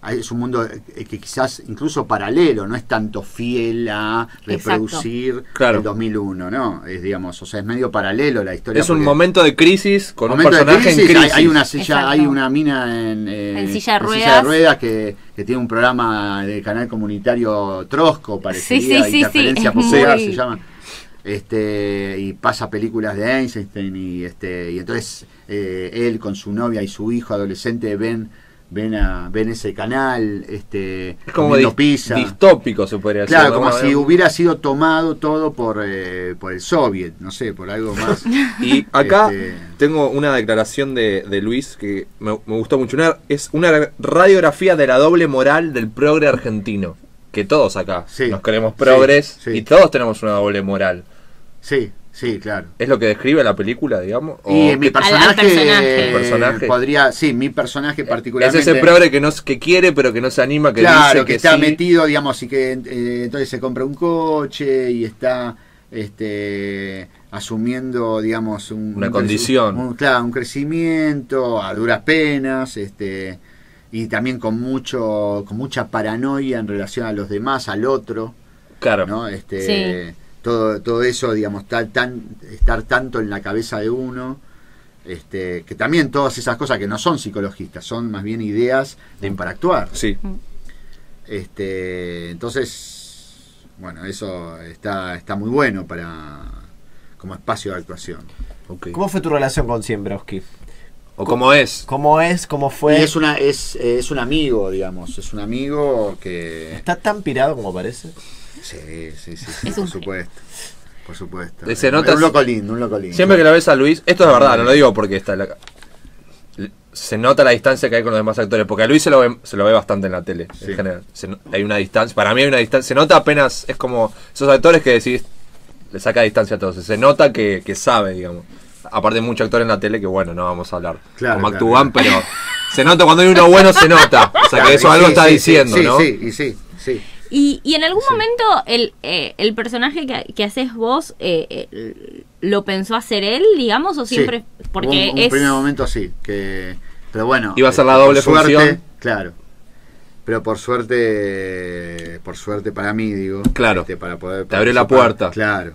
C: es un mundo que quizás incluso paralelo, no es tanto fiel a reproducir
B: claro.
C: el dos mil uno, ¿no? Es, digamos, o sea, es medio paralelo la historia.
B: Es un momento de crisis con un personaje
C: crisis,
B: en crisis.
C: Hay, hay una silla,
D: Exacto.
C: hay una mina en, eh,
D: En silla de
C: en
D: ruedas.
C: silla de ruedas que, que tiene un programa de canal comunitario Trosco, parecería,
D: Sí, sí, sí,
C: Interferencia
D: sí, es
C: Popular
D: muy-
C: se llama. Este, y pasa películas de Einstein y este y entonces eh, él con su novia y su hijo adolescente ven ven a ven ese canal, este
B: Es como
C: comiendo
B: dis-
C: pizza.
B: distópico, se podría decir.
C: Claro,
B: ¿no?
C: como
B: Bueno,
C: si hubiera sido tomado todo por eh, por el soviet, no sé, por algo más.
B: Y acá
C: Este-
B: tengo una declaración de, de Luis que me, me gustó mucho. Una, es una radiografía de la doble moral del progre argentino. Que todos acá
C: Sí,
B: nos creemos progres
C: sí, sí.
B: y todos tenemos una doble moral.
C: Sí, sí, claro.
B: ¿Es lo que describe la película, digamos? ¿O
C: Y mi
B: qué-
C: personaje,
D: al personaje.
C: eh,
B: Personaje.
C: podría, sí, mi personaje
B: es
C: particularmente.
B: ese progre que, no, que quiere pero que no se anima, que
C: claro,
B: dice
C: que,
B: que,
C: está
B: sí.
C: metido, digamos, y que eh, entonces se compra un coche y está este asumiendo, digamos, un,
B: Una
C: un
B: condición.
C: un- claro, un crecimiento a duras penas, este y también con mucho con mucha paranoia en relación a los demás, al otro,
B: Claro.
C: ¿no? Este
D: Sí.
C: todo todo eso, digamos, estar tan estar tanto en la cabeza de uno. Este, que también todas esas cosas que no son psicologistas, son más bien ideas de para actuar.
B: Sí.
C: Este, entonces, bueno, eso está, está muy bueno para como espacio de actuación.
B: Ok.
A: ¿Cómo fue tu relación con Siembrowski?
B: O cómo es.
A: ¿Cómo es? ¿Cómo fue?
C: Y es una, es, es un amigo, digamos, es un amigo que
A: ¿Está tan pirado como parece?
C: sí, sí, sí, sí,
D: Es
C: por
D: un-
C: supuesto. Por supuesto.
B: Se nota-
C: un loco lindo, un loco lindo.
B: Siempre que la ves a Luis, esto es verdad, no lo digo porque está la, se nota la distancia que hay con los demás actores, porque a Luis se lo ve, se lo ve bastante en la tele,
C: Sí.
B: en general. Se no- hay una distancia, para mí hay una distancia, se nota apenas, es como esos actores que decís, le saca distancia a todos, se nota que, que sabe, digamos. Aparte hay muchos actores en la tele que bueno, no vamos a hablar
C: Claro,
B: como
C: claro,
B: actúan,
C: claro.
B: pero se nota cuando hay uno bueno, se nota. O sea
C: Claro,
B: que eso
C: y
B: algo
C: sí,
B: está
C: sí,
B: diciendo,
C: sí,
B: ¿no?
C: Sí, sí, y sí, sí.
D: Y, y en algún
C: Sí.
D: momento el, eh, el personaje que, que haces vos eh, eh, lo pensó hacer él, digamos, o siempre
C: Sí.
D: porque
C: un, un
D: es
C: primer momento sí, que pero bueno,
B: Iba a ser la
C: este,
B: doble
C: por suerte,
B: función.
C: claro. Pero por suerte, por suerte para mí, digo,
B: Claro.
C: este, para poder
B: Te abrió la
C: participar,
B: puerta.
C: Claro.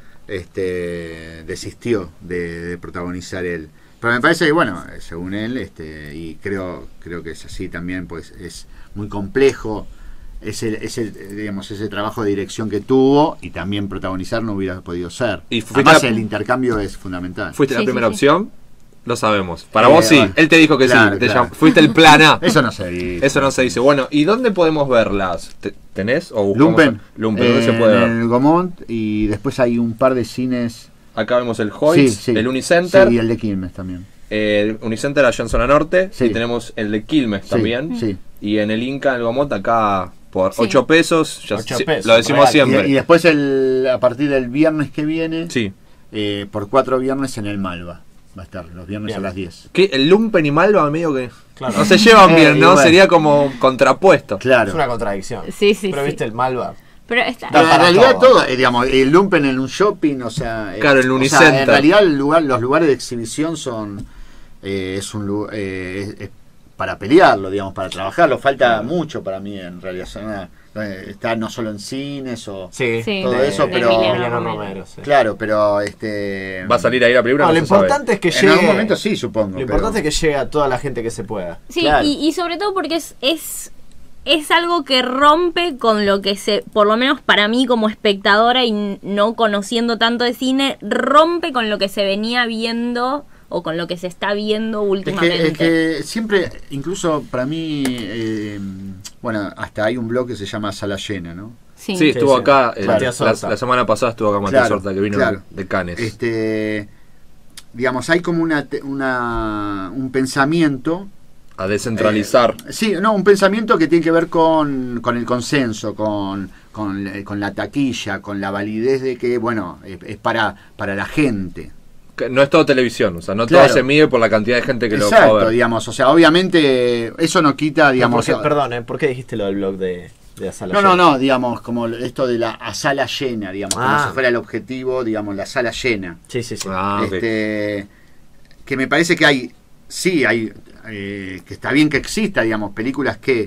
C: Este desistió de, de protagonizar él. Pero me parece que bueno, según él, este y creo creo que es así también, pues es muy complejo ese, ese, digamos, ese trabajo de dirección que tuvo y también protagonizar no hubiera podido ser.
B: Y fuiste
C: Además
B: la-
C: el intercambio es fundamental.
B: ¿Fuiste
D: Sí,
B: la primera
D: sí, sí.
B: opción? Lo sabemos. Para
C: Eh,
B: vos sí,
C: bueno.
B: él te dijo que
C: Claro,
B: sí, te
C: claro.
B: llam- fuiste el plan A.
C: Eso no se dice.
B: Eso no se dice. Bueno, ¿y dónde podemos verlas? ¿Te- ¿Tenés? ¿O buscamos
C: Lumpen,
B: a- Lumpen, ¿dónde
C: eh,
B: se puede ver?
C: en el Gomont y después hay un par de cines.
B: Acá vemos el Hoyts,
C: Sí, sí.
B: el Unicenter,
C: Sí, y el de Quilmes también.
B: eh, el Unicenter allá en zona norte,
C: Sí.
B: y tenemos el de Quilmes
C: Sí,
B: también.
C: sí.
B: Y en el Inca, en el Gomont, acá por
D: Sí.
B: ocho pesos, ya
A: Ocho
B: si-
A: pesos,
B: lo decimos
A: real.
B: siempre.
C: Y, y después el, a partir del viernes que viene,
B: Sí.
C: eh, por cuatro viernes en el Malva. Va a estar los viernes
A: Bien.
C: a las diez.
B: ¿Qué? El Lumpen y Malva medio que
A: Claro.
B: no se llevan
C: Eh,
B: bien,
C: y
B: ¿no?
C: bueno.
B: Sería como contrapuesto.
C: Claro.
A: Es una contradicción.
D: Sí, sí,
A: Pero
D: sí.
A: viste el Malva.
D: pero está
C: Pero
A: Da
C: en
A: para
C: realidad
A: todo.
C: todo, eh, digamos, el lumpen en un shopping, o sea, eh,
B: Claro, el
C: o sea,
B: Unicenter.
C: en realidad el lugar, los lugares de exhibición son eh, es un lu- eh, es- es para pelearlo, digamos, para trabajarlo. Falta muo para mí en realidad. O sea, eh, está no solo en cines o
A: Sí,
D: Sí,
C: todo
A: de-
C: eso,
A: de
C: pero-
A: Emiliano
D: Emiliano
A: Romero.
D: Romero.
A: sí.
C: claro, pero este
B: ¿Va a salir ahí la película?
A: No,
B: No
A: lo
B: se sabe.
A: importante es que
C: en
A: llegue.
C: algún momento sí, supongo.
A: Lo
C: pero-
A: importante es que llegue a toda la gente que se pueda.
D: Sí,
C: Claro.
D: y, y sobre todo porque es, es es algo que rompe con lo que se, por lo menos para mí como espectadora y n- no conociendo tanto de cine, rompe con lo que se venía viendo o con lo que se está viendo
C: Es
D: últimamente.
C: que, es que siempre, incluso para mí, eh, bueno, hasta hay un blog que se llama Sala Llena, ¿no?
D: Sí.
B: Sí, estuvo
A: sí.
B: acá, eh,
A: Matías
B: la,
A: Sorta.
B: la semana pasada estuvo acá Matías
C: Claro,
B: Sorta, que vino
C: claro.
B: de Cannes.
C: Este, digamos, hay como una, te- una un pensamiento.
B: A descentralizar.
C: Eh, sí, no, un pensamiento que tiene que ver con, con el consenso, con, con, eh, con la taquilla, con la validez de que, bueno, es, es para, para la gente.
B: Que no es todo televisión, o sea, no
C: Claro.
B: todo se mide por la cantidad de gente que lo va a
C: Exacto,
B: ver.
C: digamos, o sea, obviamente eso no quita, digamos...
A: Porque, perdón, ¿eh? ¿por qué dijiste lo del blog de, de la sala?
C: No, no,
A: llena?
C: no, digamos, como esto de la a sala llena, digamos,
A: Ah.
C: como si fuera el objetivo, digamos, la sala llena.
A: Sí, sí, sí.
B: Ah, ok.
C: este, que me parece que hay, sí, hay, eh, que está bien que exista, digamos, películas que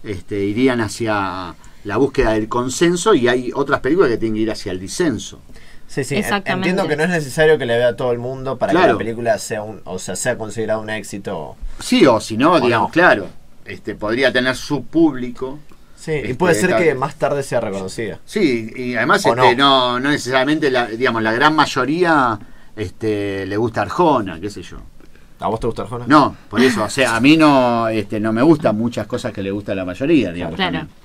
C: este, irían hacia la búsqueda del consenso y hay otras películas que tienen que ir hacia el disenso.
A: Sí, sí, en-
D: Exactamente.
A: entiendo que no es necesario que le vea a todo el mundo para que
C: Claro.
A: la película sea un, o sea, sea considerada un éxito.
C: Sí, o si no,
A: O
C: digamos,
A: no.
C: claro, este, podría tener su público.
A: Sí, y
C: Este,
A: puede ser
C: está-
A: que más tarde sea reconocida.
C: Sí, y además
A: ¿O
C: este,
A: no?
C: no? no necesariamente, la, digamos, la gran mayoría este, le gusta Arjona, qué sé yo.
A: ¿A vos te gusta Arjona?
C: No, por eso, o sea, a mí no, este, no me gustan muchas cosas que le gusta a la mayoría, digamos.
D: Claro.
C: también.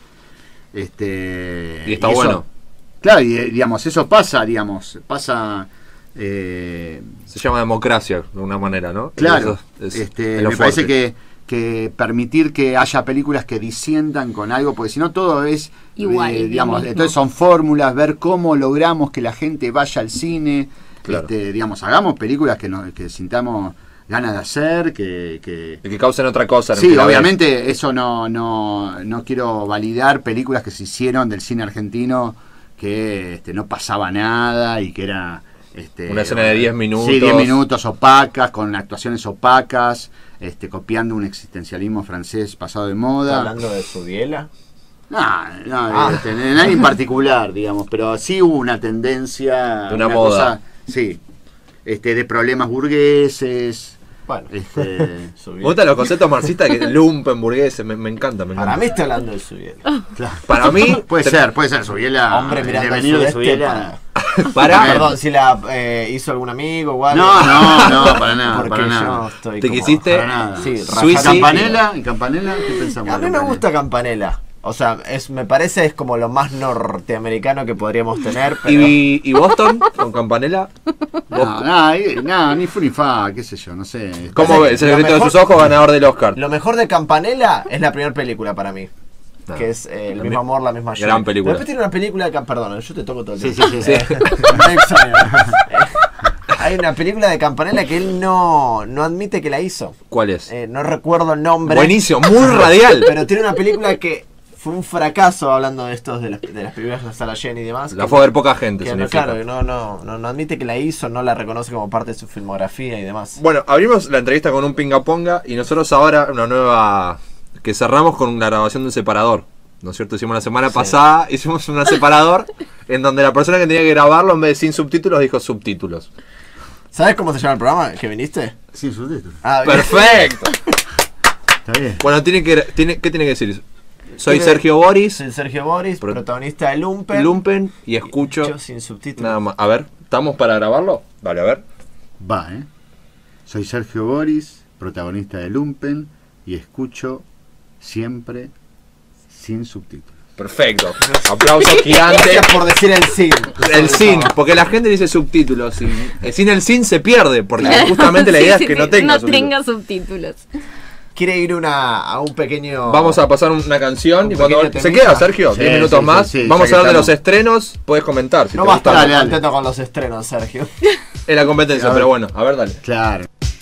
C: Este,
B: Y está
C: eso-
B: bueno.
C: Claro, y eh, digamos, eso pasa, digamos, pasa... eh,
B: Se llama democracia, de alguna manera, ¿no?
C: Claro,
B: Eso es- es-
C: este,
B: es lo
C: me parece
B: fuerte.
C: que, que permitir que haya películas que disientan con algo, porque si no todo es
D: Igual,
C: eh,
D: lo
C: digamos,
D: mismo.
C: entonces son fórmulas, ver cómo logramos que la gente vaya al cine,
B: Claro.
C: este, digamos, hagamos películas que nos, que sintamos ganas de hacer, que, que
B: Y que causen otra cosa. en el
C: sí,
B: que la ves.
C: obviamente eso no, no, no quiero validar películas que se hicieron del cine argentino que este, no pasaba nada y que era este,
B: Una escena de diez minutos.
C: Sí, diez minutos opacas, con actuaciones opacas, este, copiando un existencialismo francés pasado de
A: ¿Está
C: moda.
A: hablando de su biela?
C: No, no,
A: Ah.
C: este, de nadie en particular, digamos, pero sí hubo una tendencia,
B: De una moda.
C: cosa, sí, este, de problemas burgueses,
A: Bueno,
C: este,
A: su
B: Me
A: biela.
B: gustan los conceptos marxistas que lumpen, burgueses, me, me encanta, me
A: Para
B: encanta.
A: mí está hablando de su biela.
C: claro.
B: Para mí,
C: Puede
B: te-
C: ser, puede ser, Subiela.
A: Hombre, mirando al
C: devenir de
A: sudeste
C: Subiela.
A: para...
B: para,
A: Perdón, si la eh, hizo algún amigo o algo.
C: No, no, no, para nada,
A: Porque
C: para
A: yo
C: nada.
A: estoy
B: ¿Te
A: como-
B: quisiste?
C: Para nada.
A: Sí,
B: Suiza-
A: rajando.
C: Campanella, ¿y Campanella? ¿Qué pensamos?
A: A
C: de
A: mí me
C: Campanella?
A: gusta Campanella. O sea, es, me parece es como lo más norteamericano que podríamos tener. Pero...
B: y, y Boston con Campanella.
C: No, no, y- no, ni fu ni fa, qué sé yo, no sé.
B: ¿Cómo
A: Lo
B: ves? El secreto de
A: mejor-
B: sus ojos, ganador del Oscar.
A: Lo mejor de Campanella es la primera película para mí.
B: No.
A: Que es eh, El
B: La
A: mismo
B: mi-
A: amor, la misma
B: gran
A: lluvia.
B: película.
A: Después tiene una película de Cam- Perdón, yo te toco todo el
C: Sí,
A: tiempo.
C: sí, sí. sí.
A: Me extraña. Hay una película de Campanella que él no, no admite que la hizo.
B: ¿Cuál es?
A: Eh, no recuerdo el nombre.
B: Buenísimo, muy radial.
A: Pero tiene una película que fue un fracaso, hablando de estos de las, de las películas de la sala llena y demás.
B: La
A: que-
B: fue a ver poca gente,
A: que no,
B: significa.
A: claro, que no, no, no, no admite que la hizo, no la reconoce como parte de su filmografía y demás.
B: Bueno, abrimos la entrevista con un pinga ponga y nosotros ahora una nueva que cerramos con la grabación de un separador. ¿No es cierto? Hicimos la semana
A: Sí.
B: pasada, hicimos un separador en donde la persona que tenía que grabarlo en vez de sin subtítulos dijo subtítulos.
A: ¿Sabes cómo se llama el programa que viniste?
C: Sin subtítulos.
A: Ah, bien.
B: Perfecto.
C: Está bien.
B: Bueno, tiene que, tiene, ¿qué tiene que decir? Soy
A: Tiene-
B: Sergio Boris,
A: Soy Sergio Boris,
B: Pro-
A: protagonista de Lumpen.
B: Lumpen y escucho
A: Yo sin subtítulos.
B: nada más. A ver, ¿estamos para grabarlo? Vale, a ver.
C: Va, ¿eh? Soy Sergio Boris, protagonista de Lumpen, y escucho siempre sin subtítulos.
B: Perfecto. Aplausos gigantes.
A: Gracias por decir el sin.
B: El sin, porque la gente dice subtítulos. Y, eh, sin el sin se pierde, porque justamente la
D: Sí,
B: idea
D: sí,
B: es que
D: sí,
B: no tenga
D: no
B: subtítulos.
D: tenga subtítulos.
A: Quiere ir una, a un pequeño...
B: Vamos a pasar una canción
A: Un
B: y cuando
A: pequeño
B: se
A: temita.
B: queda Sergio,
C: Sí,
B: diez minutos
C: sí,
B: más.
C: sí, sí,
B: Vamos
C: ya
B: a hablar de
C: que
B: los estrenos, puedes comentar si
A: No
B: te
A: va a
B: gusta.
A: estar
C: Dale, dale.
A: contento con los estrenos, Sergio.
B: Es la competencia,
C: A ver.
B: pero bueno, a ver, dale.
C: Claro.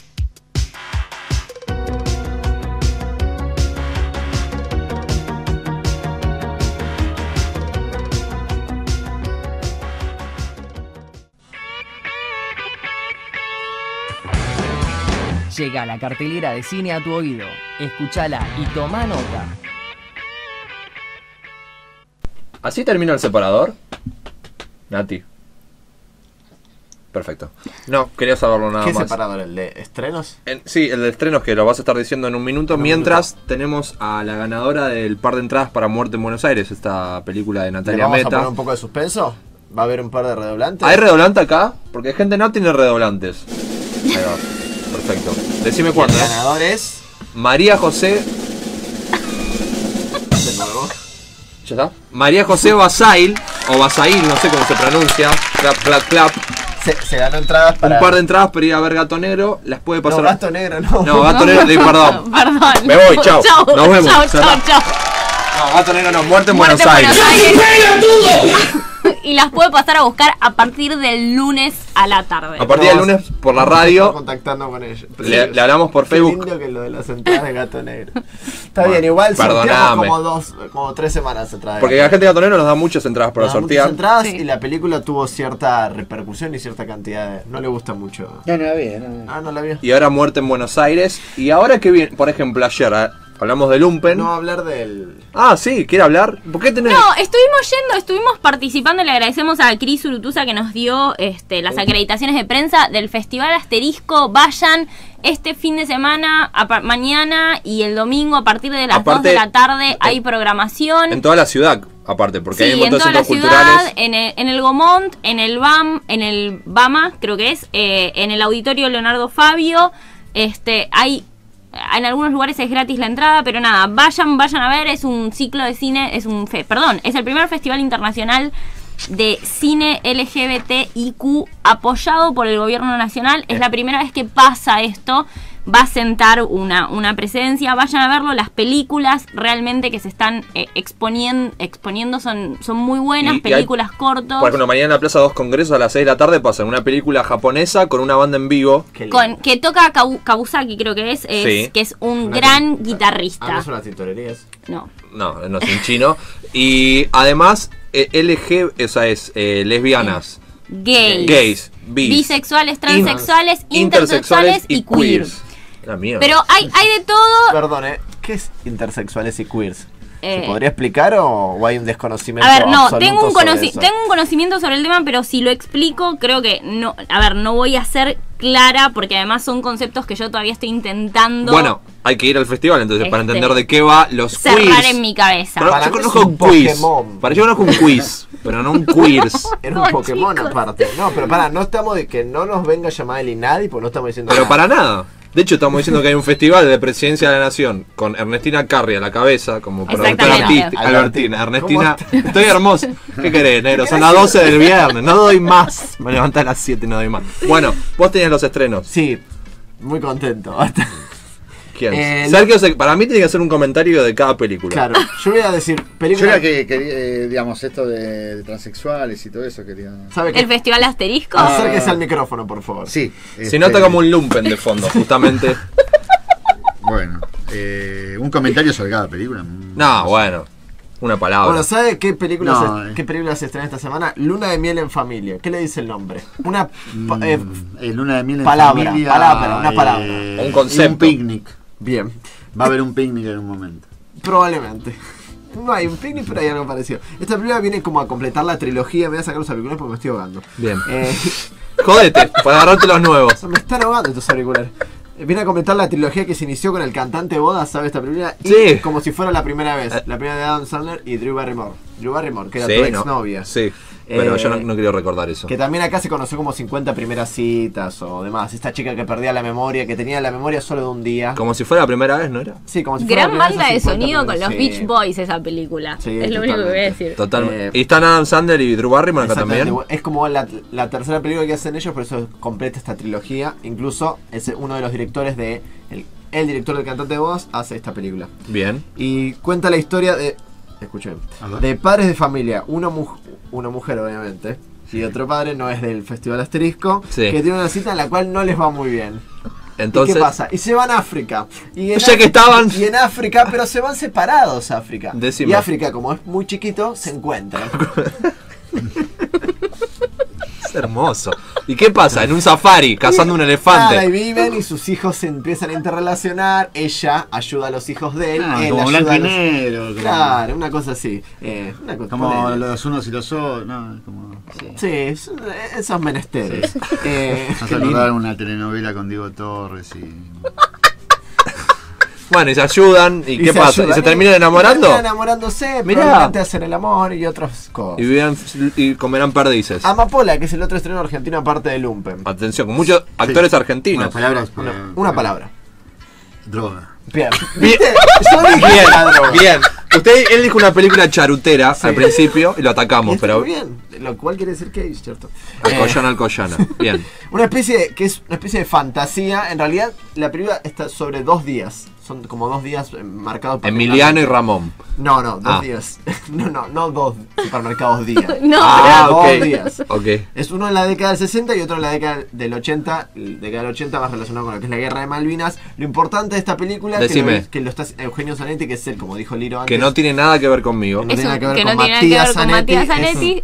E: Llega la cartelera de cine a tu oído. Escúchala y toma nota.
B: ¿Así termina el separador? Nati. Perfecto. No, quería saberlo nada
A: ¿Qué
B: más.
A: separador? ¿El de estrenos?
B: En- sí, el de estrenos que lo vas a estar diciendo en un minuto.
A: En un
B: mientras tenemos a la ganadora del par de entradas para Muerte en Buenos Aires, esta película de
A: ¿Le
B: Natalia
A: vamos a
B: Meta.
A: poner un poco de suspenso? ¿Va a haber un par de redoblantes?
B: ¿Hay redoblante acá? Porque gente no tiene redoblantes. Ahí va. Perfecto. Decime
A: Y el
B: cuándo. ¿eh?
A: ganador es...
B: María José.
A: De nuevo.
B: ¿Ya está? María José Basail, o Basail, no sé cómo se pronuncia. Clap, clap, clap.
A: Se, se ganó entradas para...
B: Un par de entradas para ir a ver Gato Negro. Las puede
A: No,
B: pasar.
A: gato negro, no.
B: No, Gato Negro, di- perdón.
D: Perdón.
B: Me voy, chao. Nos vemos.
D: Chao,
B: Ya
D: chao,
B: está.
D: chao.
B: No, Gato Negro no, Muerte en
D: Muerte
B: Buenos
D: en
B: Aires.
D: Buenos Aires. Y las puede pasar a buscar a partir del lunes a la tarde.
B: A partir del lunes por la radio.
A: Contactando con ellos.
B: Le, le hablamos por
A: Qué
B: Facebook.
A: lindo que lo de las entradas de gato negro. Está
B: Bueno,
A: bien, igual sorteamos
B: perdoname.
A: como dos, como tres semanas atrás.
B: Porque la gente de Gato Negro nos da muchas entradas para
A: Nos da muchas
B: sortear.
A: entradas
D: Sí.
A: y la película tuvo cierta repercusión y cierta cantidad de... No le gusta mucho.
C: No, no, bien, no,
A: Ah, no la vio.
B: Y ahora Muerte en Buenos Aires. Y ahora que viene, por ejemplo, ayer, eh, Hablamos de Lumpen.
A: No hablar del...
B: Ah, sí, ¿quiere hablar? ¿Por qué tenés...?
D: No, estuvimos yendo, estuvimos participando, le agradecemos a Cris Urutuza que nos dio este, las acreditaciones de prensa del Festival Asterisco. Vayan este fin de semana, a mañana y el domingo a partir de las
B: Aparte,
D: dos de la tarde hay programación.
B: En toda la ciudad, aparte, porque
D: Sí,
B: hay un montón
D: en
B: de
D: toda la
B: centros
D: ciudad,
B: culturales.
D: en el, en el Gomont, en el B A M, en el Bama, creo que es, eh, en el Auditorio Leonardo Fabio. Este, hay... En algunos lugares es gratis la entrada, pero nada, vayan, vayan a ver, es un ciclo de cine, es un, fe, perdón, es el primer festival internacional de cine L G B T I Q apoyado por el gobierno nacional. Es la primera vez que pasa esto, va a sentar una, una presencia, vayan a verlo, las películas realmente que se están eh, exponiendo, exponiendo son, son muy buenas,
B: Y- y hay-
D: películas cortas.
B: Por ejemplo, mañana en la Plaza Dos Congresos a las seis de la tarde pasan una película japonesa con una banda en vivo.
A: Qué lindo.
D: Con, que toca Kabu- Kabusaki, creo que es, es
B: Sí.
D: que es un
A: Una
D: gran
A: tin-
D: guitarrista.
A: Ah, no son las tintorerías.
D: No.
B: No, no es en chino. Y además, eh, L G, o sea, es eh, lesbianas,
D: Gays.
B: gays, bis,
D: Bisexuales, transexuales, intersexuales y queers.
B: La mierda.
D: Pero hay, hay de todo.
A: Perdón, ¿eh? ¿Qué es intersexuales y queers?
D: Eh,
A: ¿Se podría explicar o, o hay un desconocimiento
D: A ver, no,
A: absoluto
D: tengo un,
A: sobre
D: conoci-
A: eso?
D: tengo un conocimiento sobre el tema, pero si lo explico, creo que no. A ver, no voy a ser clara porque además son conceptos que yo todavía estoy intentando
B: Bueno, hay que ir al festival entonces para
D: Este,
B: entender de qué va los
D: cerrar
B: queers.
D: en mi cabeza.
B: Pero
A: Para
B: yo
A: mí
B: conozco
A: es
B: un
A: un
B: quiz.
A: Pokémon.
B: Para yo conozco un quiz, pero no un queers.
A: Era un
D: No,
A: Pokémon
D: chicos.
A: aparte. No, pero para, no estamos de que no nos venga a llamar el INADI, pues no estamos diciendo
B: Pero
A: nada.
B: para nada. De hecho, estamos diciendo que hay un festival de presidencia de la nación con Ernestina Carri a la cabeza como productora
D: Exactamente.
B: artística.
A: Albertina.
B: Albertina, Ernestina,
A: ¿Cómo
B: estoy hermoso. ¿Qué querés, negro? Son las doce del viernes. No doy más. Me levanté a las siete y no doy más. Bueno, vos tenías los estrenos.
A: Sí, muy contento. Basta.
B: ¿Quién?
A: Eh,
B: Sergio, se- para mí tiene que hacer un comentario de cada película.
A: Claro, yo voy a decir
C: Yo
A: película.
C: era que quería, eh, digamos, esto de, de transexuales y todo eso quería.
A: ¿Sabe qué?
D: El Festival Asterisco.
C: Ah.
A: Acérquese al micrófono, por favor.
C: Sí.
B: Se
C: este,
B: nota como un lumpen de fondo, justamente.
C: Bueno, eh, un comentario sobre cada película.
B: No, bueno. Una palabra.
A: Bueno, ¿sabe qué película,
C: No,
A: se,
C: eh.
A: qué película se estrena esta semana? Luna de miel en familia. ¿Qué le dice el nombre? Una pa- eh,
C: Mm, eh, Luna de miel en
A: palabra,
C: familia.
A: palabra, una palabra.
B: Un concepto.
C: Un picnic.
A: bien,
C: Va a haber un picnic en un momento.
A: probablemente. No hay un picnic, pero hay algo parecido. Esta película viene como a completar la trilogía. Me voy a sacar los auriculares porque me estoy ahogando.
B: Bien.
A: Eh,
B: Jodete, para agarrarte los nuevos.
A: me están ahogando estos auriculares. Eh, Viene a completar la trilogía que se inició con el cantante Bodas, ¿sabe esta película? Y
B: Sí.
A: como si fuera la primera vez.
B: Eh.
A: La primera de Adam Sandler y Drew Barrymore. Drew Barrymore, que era
B: Sí,
A: tu
B: ¿no?
A: exnovia.
B: Sí, pero
A: Eh,
B: yo no, no quiero recordar eso.
A: Que también acá se conoció como cincuenta primeras citas o demás. Esta chica que perdía la memoria, que tenía la memoria solo de un día.
B: Como si fuera la primera vez, ¿no era?
A: Sí, como si fuera
D: Gran
A: la primera
D: banda de
A: esas cincuenta
D: sonido con los
A: primeras-
D: Beach
A: sí.
D: Boys esa película.
A: Sí,
D: es lo único que voy a
A: totalmente.
D: decir.
B: Totalmente.
A: Eh,
B: y están Adam Sandler y Drew Barrymore acá
A: Exactamente.
B: también.
A: Es como la, la tercera película que hacen ellos, por eso completa esta trilogía. Incluso es uno de los directores de. El, el director del cantante de voz hace esta película.
B: Bien.
A: Y cuenta la historia de. Escuchen.
C: A ver.
A: De padres de familia. Una, mu- una mujer, obviamente. Y otro padre, no es del Festival Asterisco.
B: Sí.
A: Que tiene una cita en la cual no les va muy bien.
B: Entonces,
A: ¿Y qué pasa? Y se van a África. Y en
B: Ya
A: Af-
B: que estaban-
A: Y en África, pero se van separados a África.
B: Decime.
A: Y África, como es muy chiquito, se encuentran.
B: es hermoso. ¿Y qué pasa? En un safari, cazando un
A: Nada, y
B: elefante.
A: viven y sus hijos se empiezan a interrelacionar. Ella ayuda a los hijos de él.
C: Ah,
A: él
C: como
A: ayuda
C: blanco
A: a
C: y
A: los-
C: negro. como-
A: Claro, una cosa así. Eh, una cosa,
C: Como
A: ponele.
C: los unos y los otros. No, como. Sí.
A: Sí, es- esos menesteres. Eh,
C: Vas
A: qué
C: a
A: lindo.
C: acordar una telenovela con Diego Torres y.
B: Bueno, y se ayudan. ¿Y,
A: Y
B: qué
A: se
B: pasa? ¿Y
A: ayudan,
B: se terminan
A: y
B: enamorando?
A: terminan enamorándose,
B: Mirá.
A: probablemente hacen el amor y otras cosas.
B: Y, vivirán- y comerán perdices.
A: Amapola, que es el otro estreno argentino aparte de Lumpen.
B: Atención, con muchos actores
C: Sí.
B: argentinos.
C: Bueno, palabras.
A: Una,
C: para-
A: una palabra.
C: Droga.
A: Bien.
B: Bien.
A: Yo dije
B: Bien,
A: la droga.
B: bien. Usted, él dijo una película charutera
A: Sí.
B: al principio y lo
A: Y
B: atacamos,
A: está
B: pero
A: muy bien. Lo cual quiere decir que es cierto. Eh,
B: Alcoyana, Alcoyana. Bien.
A: una especie de, que es una especie de fantasía. En realidad, la película está sobre dos días. Son como dos días eh, marcados por
B: Emiliano y Ramón.
A: No, no, dos
B: Ah.
A: días. No, no, no dos supermercados días.
D: No.
B: Ah,
A: dos
B: ok.
A: días.
B: Ok.
A: Es uno en la década del sesenta y otro en la década del ochenta. La década del ochenta más relacionado con lo que es la guerra de Malvinas. Lo importante de esta película es que
B: Decime.
A: lo, que lo está Eugenio Zanetti, que es el, como dijo Liro antes.
B: Que no tiene nada que ver conmigo.
A: No
D: Es
A: tiene
D: un-
A: nada que ver
D: que
A: con
D: no tiene nada que
A: Matías
D: ver con
A: Zanetti,
D: Matías
A: es-
D: Zanetti, es,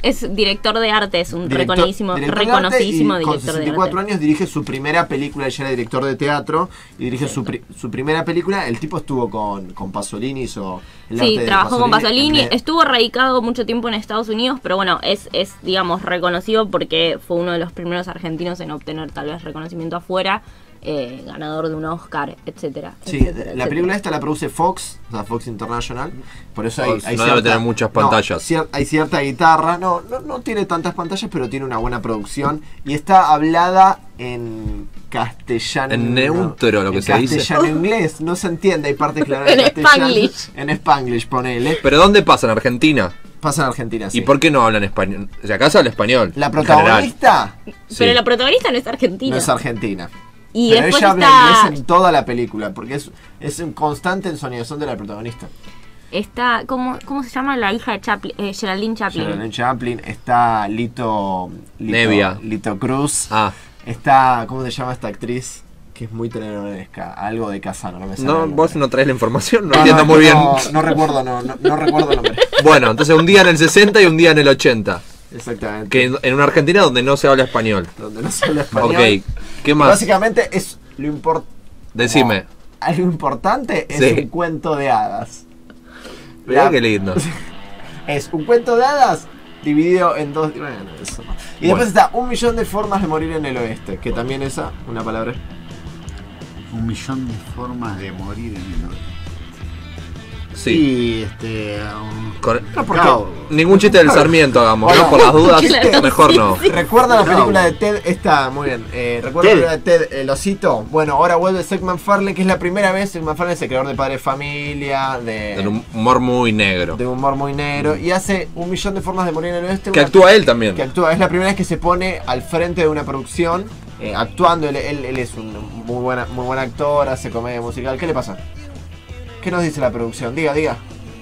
D: director de arte, es un
A: Director-
D: reconocidísimo,
A: director de
D: reconocidísimo
A: arte y con
D: director de
A: sesenta y cuatro
D: arte.
A: años dirige su primera película, ya era director de teatro y dirige su, pri- su primera película. El tipo estuvo con, con Pasolini, hizo el
D: Sí,
A: arte de
D: trabajó con Pasolini,
A: en-
D: estuvo radicado mucho tiempo en Estados Unidos, pero bueno, es, es digamos, reconocido porque fue uno de los primeros argentinos en obtener tal vez reconocimiento afuera, eh, ganador de un Oscar, etcétera.
A: Sí,
D: etcétera,
A: la
D: etcétera.
A: película esta la produce Fox, o sea, Fox International. Por eso hay,
B: Oh,
A: hay
B: no debe tener muchas pantallas.
A: no, cier- hay cierta guitarra. No, no, no tiene tantas pantallas, pero tiene una buena producción. Y está hablada en castellano.
B: En neutro, lo que
A: en
B: se dice.
A: castellano inglés. No se entiende, hay partes claras
D: En
A: castellano.
D: Spanglish.
A: En Spanglish, ponele.
B: ¿Pero dónde pasa? ¿En Argentina?
A: Pasa en Argentina, sí.
B: ¿Y por qué no hablan español? O sea, acá se habla español.
A: La
B: en general.
A: protagonista
B: Sí.
D: Pero la protagonista no es argentina.
A: no es argentina.
D: Y
A: pero
D: después
A: ella habla
D: está,
A: inglés en toda la película, porque es, es un constante ensonización de la protagonista.
D: está ¿cómo, ¿cómo se llama la hija de Chaplin? Eh, Geraldine Chaplin.
A: Geraldine Chaplin, está Lito, Lito
B: Nevia.
A: Lito Cruz,
B: Ah,
A: está, ¿cómo se llama esta actriz? Que es muy telenovelesca, algo de Casano, no me sale
B: no,
A: el
B: vos
A: nombre.
B: no traes la información, no,
A: No,
B: entiendo
A: no,
B: muy bien.
A: No, no recuerdo, no, no, no recuerdo el nombre.
B: Bueno, entonces un día en el sesenta y un día en el ochenta.
A: Exactamente.
B: Que en, en una Argentina donde no se habla español.
A: Donde no se habla español.
B: Ok, ¿qué más?
A: Básicamente es lo importante.
B: Decime.
A: Algo importante es
B: Sí.
A: un cuento de hadas.
B: Mirá
A: La-
B: qué lindo.
A: Es un cuento de hadas dividido en dos. Bueno, eso no. Y
B: Bueno.
A: después está Un millón de formas de morir en el oeste, que también esa, una palabra.
C: Un millón de formas de morir en el oeste.
B: Sí.
C: Sí, este. um,
B: Con-
A: No, porque-
C: claro,
B: Ningún chiste del Sarmiento hagamos,
A: Bueno,
B: ¿no? Por las dudas,
D: claro,
B: mejor
D: sí,
B: no.
D: sí.
A: ¿Recuerda la
C: No.
A: película de Ted? Está muy bien. Eh, ¿Recuerda
C: Ted.
A: la película de Ted, El Osito? Bueno, ahora vuelve Seth MacFarlane, que es la primera vez. Seth MacFarlane es el creador de Padre de Familia, de,
B: En un humor muy negro.
A: de humor muy negro, y hace Un millón de formas de morir en el oeste.
B: Que
A: una-
B: actúa él también.
A: que actúa, es la primera vez que se pone al frente de una producción eh, actuando. Él, él- él es un muy buena, muy buen actor, hace comedia musical. ¿Qué le pasa? ¿Qué nos dice la producción? Diga, diga.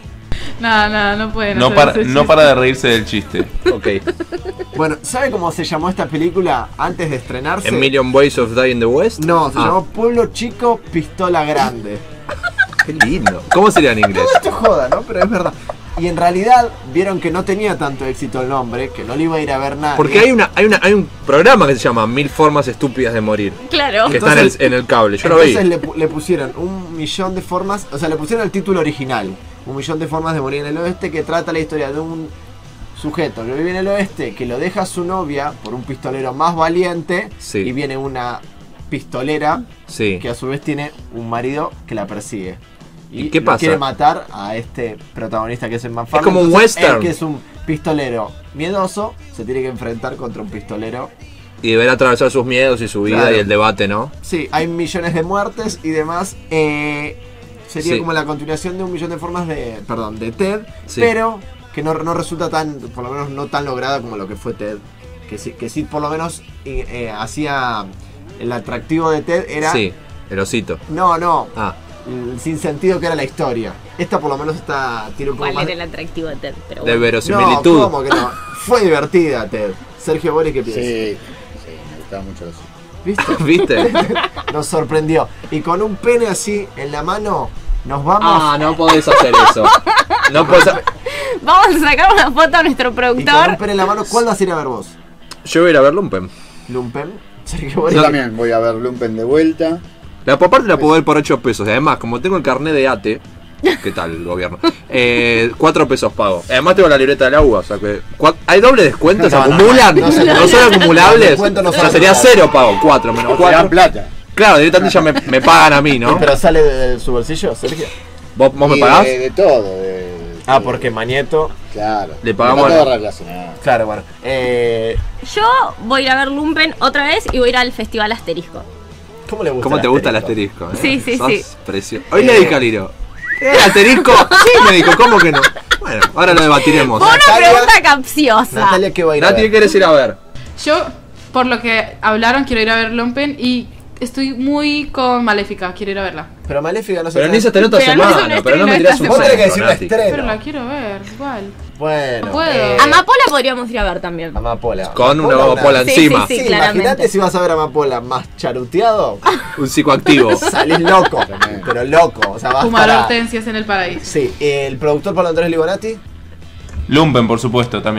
G: Nada, nada, no pueden
H: No
G: hacer
H: para,
G: ese
H: no
G: chiste.
H: para de reírse del chiste.
B: Ok.
A: Bueno, ¿sabe cómo se llamó esta película antes de estrenarse?
B: ¿En Million Ways of Die in the West?
A: No, se
B: Ah,
A: llamó Pueblo Chico, Pistola Grande.
B: Qué lindo. ¿Cómo sería en inglés?
A: Todo esto es joda, ¿no? Pero es verdad. Y en realidad vieron que no tenía tanto éxito el nombre, que no lo iba a ir a ver nadie.
B: Porque hay una, hay una, hay un programa que se llama Mil Formas Estúpidas de Morir.
D: Claro.
B: Que está en el,
A: Entonces-
B: en el cable. Yo lo vi.
A: Entonces le, pu- le pusieron un millón de formas, o sea, le pusieron el título original, Un millón de formas de morir en el oeste, que trata la historia de un sujeto que vive en el oeste, que lo deja a su novia por un pistolero más valiente,
B: Sí.
A: y viene una pistolera
B: Sí.
A: que a su vez tiene un marido que la persigue.
B: ¿Y qué
A: lo
B: pasa?
A: quiere matar a este protagonista que es el MacFarlane.
B: Es como un
A: Entonces,
B: western.
A: él, que es un pistolero miedoso, se tiene que enfrentar contra un pistolero.
B: Y deberá atravesar sus miedos y su vida
A: Claro.
B: y el debate, ¿no?
A: Sí, hay millones de muertes y demás. Eh, sería
B: Sí.
A: como la continuación de Un millón de formas de. Perdón, de Ted.
B: Sí.
A: Pero que no, no resulta tan. Por lo menos no tan lograda como lo que fue Ted. Que sí, que sí por lo menos eh, eh, hacía. El atractivo de Ted era.
B: Sí, el osito.
A: No, no.
B: Ah,
A: El sin sentido que era la historia. Esta por lo menos está. Tiene un poco
D: ¿Cuál
A: más.
D: era el atractivo de Ted? Pero
B: de
D: bueno.
B: verosimilitud.
A: No, ¿cómo que no? Fue divertida Ted. Sergio Boris, ¿qué piensa?
C: Sí, sí, me gustaba mucho eso.
A: ¿Viste?
B: ¿Viste?
A: Nos sorprendió. Y con un pene así en la mano, nos vamos.
B: Ah, no podés hacer eso. No podés. ha-
D: Vamos a sacar una foto a nuestro
A: Y con un
D: productor.
A: pene en la mano, ¿cuál vas a ir a ver vos?
B: Yo voy a ir a ver Lumpen.
A: Lumpen. Sergio Boris.
C: Yo también voy a ver Lumpen de vuelta.
B: La aparte la puedo ver por ocho pesos. Además, como tengo el carnet de A T E, ¿qué tal el gobierno? Eh, cuatro pesos pago. Además tengo la libreta del agua, o sea que... cua- ¿Hay doble descuento? ¿Se
A: No, no,
B: acumulan?
A: no,
B: ¿No,
A: no, no, no.
B: son acumulables?
A: Descuento no
B: o sea,
A: son
B: sería
A: acumulables.
B: cero pago. Cuatro menos
C: Te dan
B: cuatro.
C: plata.
B: Claro, directamente ya me, me pagan a mí, ¿no?
A: Pero sale de, de su bolsillo, Sergio.
B: ¿Vos, vos me
C: Y
B: pagás?
C: De, de todo. De,
A: Ah,
C: de-
A: porque Mañeto.
C: Claro.
B: Le pagamos
C: Está todo
B: la-
C: relacionado.
A: Claro, bueno. Eh,
D: Yo voy a ir a ver Lumpen otra vez y voy a ir al Festival Asterisco.
A: ¿Cómo le gusta
B: ¿Cómo
A: el
B: te gusta el
A: asterisco?
B: asterisco? eh?
D: Sí, sí,
B: Sos
D: sí.
B: precio- Hoy
A: Eh.
B: le dije a Liro. ¿Eh, asterisco? Sí, me dijo, ¿cómo que no? Bueno, ahora lo debatiremos.
D: Fue una
A: Natalia-
D: pregunta capciosa.
A: Natalia, ¿qué va a ir a
B: Nati, ¿qué
A: ver?
B: querés ir a ver?
G: Yo, por lo que hablaron, quiero ir a ver Lumpen y estoy muy con Maléfica, quiero ir a verla.
A: Pero Maléfica no se
B: Pero ni se
A: trata-
B: estrenó esta
G: Pero no es un
B: semana, pero no me
G: estreno
B: tirás
G: esta
B: un
A: Vos tenés que
B: peso,
A: decir un
B: Nati.
A: estreno.
G: Pero la quiero ver, igual.
A: Bueno.
G: No puedo.
A: eh,
D: Amapola podríamos ir a ver también.
A: Amapola.
B: Con una
A: Amapola,
B: amapola
D: Sí,
B: encima.
D: sí,
A: Sí,
D: claramente.
A: imagínate si vas a ver a Amapola más charuteado.
B: Un psicoactivo.
A: Salís loco. Pero loco. O sea, vas
G: Fumar
A: para.
G: hortensias en el paraíso.
A: Sí, el productor Pablo Andrés Libonati.
H: Lumpen, por supuesto, también.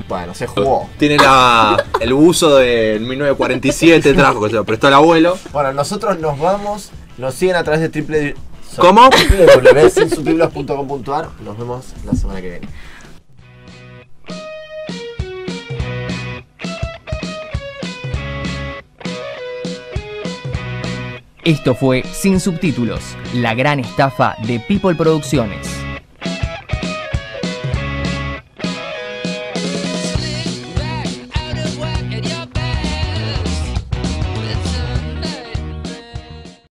A: Bueno, se jugó.
B: Tiene la, el buzo del mil novecientos cuarenta y siete, trajo, que se lo prestó el abuelo.
A: Bueno, nosotros nos vamos, nos siguen a través de triple
B: ¿Cómo?
A: w w w punto sin subtítulos punto com punto a r. Nos vemos la semana que viene.
E: Esto fue Sin Subtítulos, la gran estafa de People Producciones.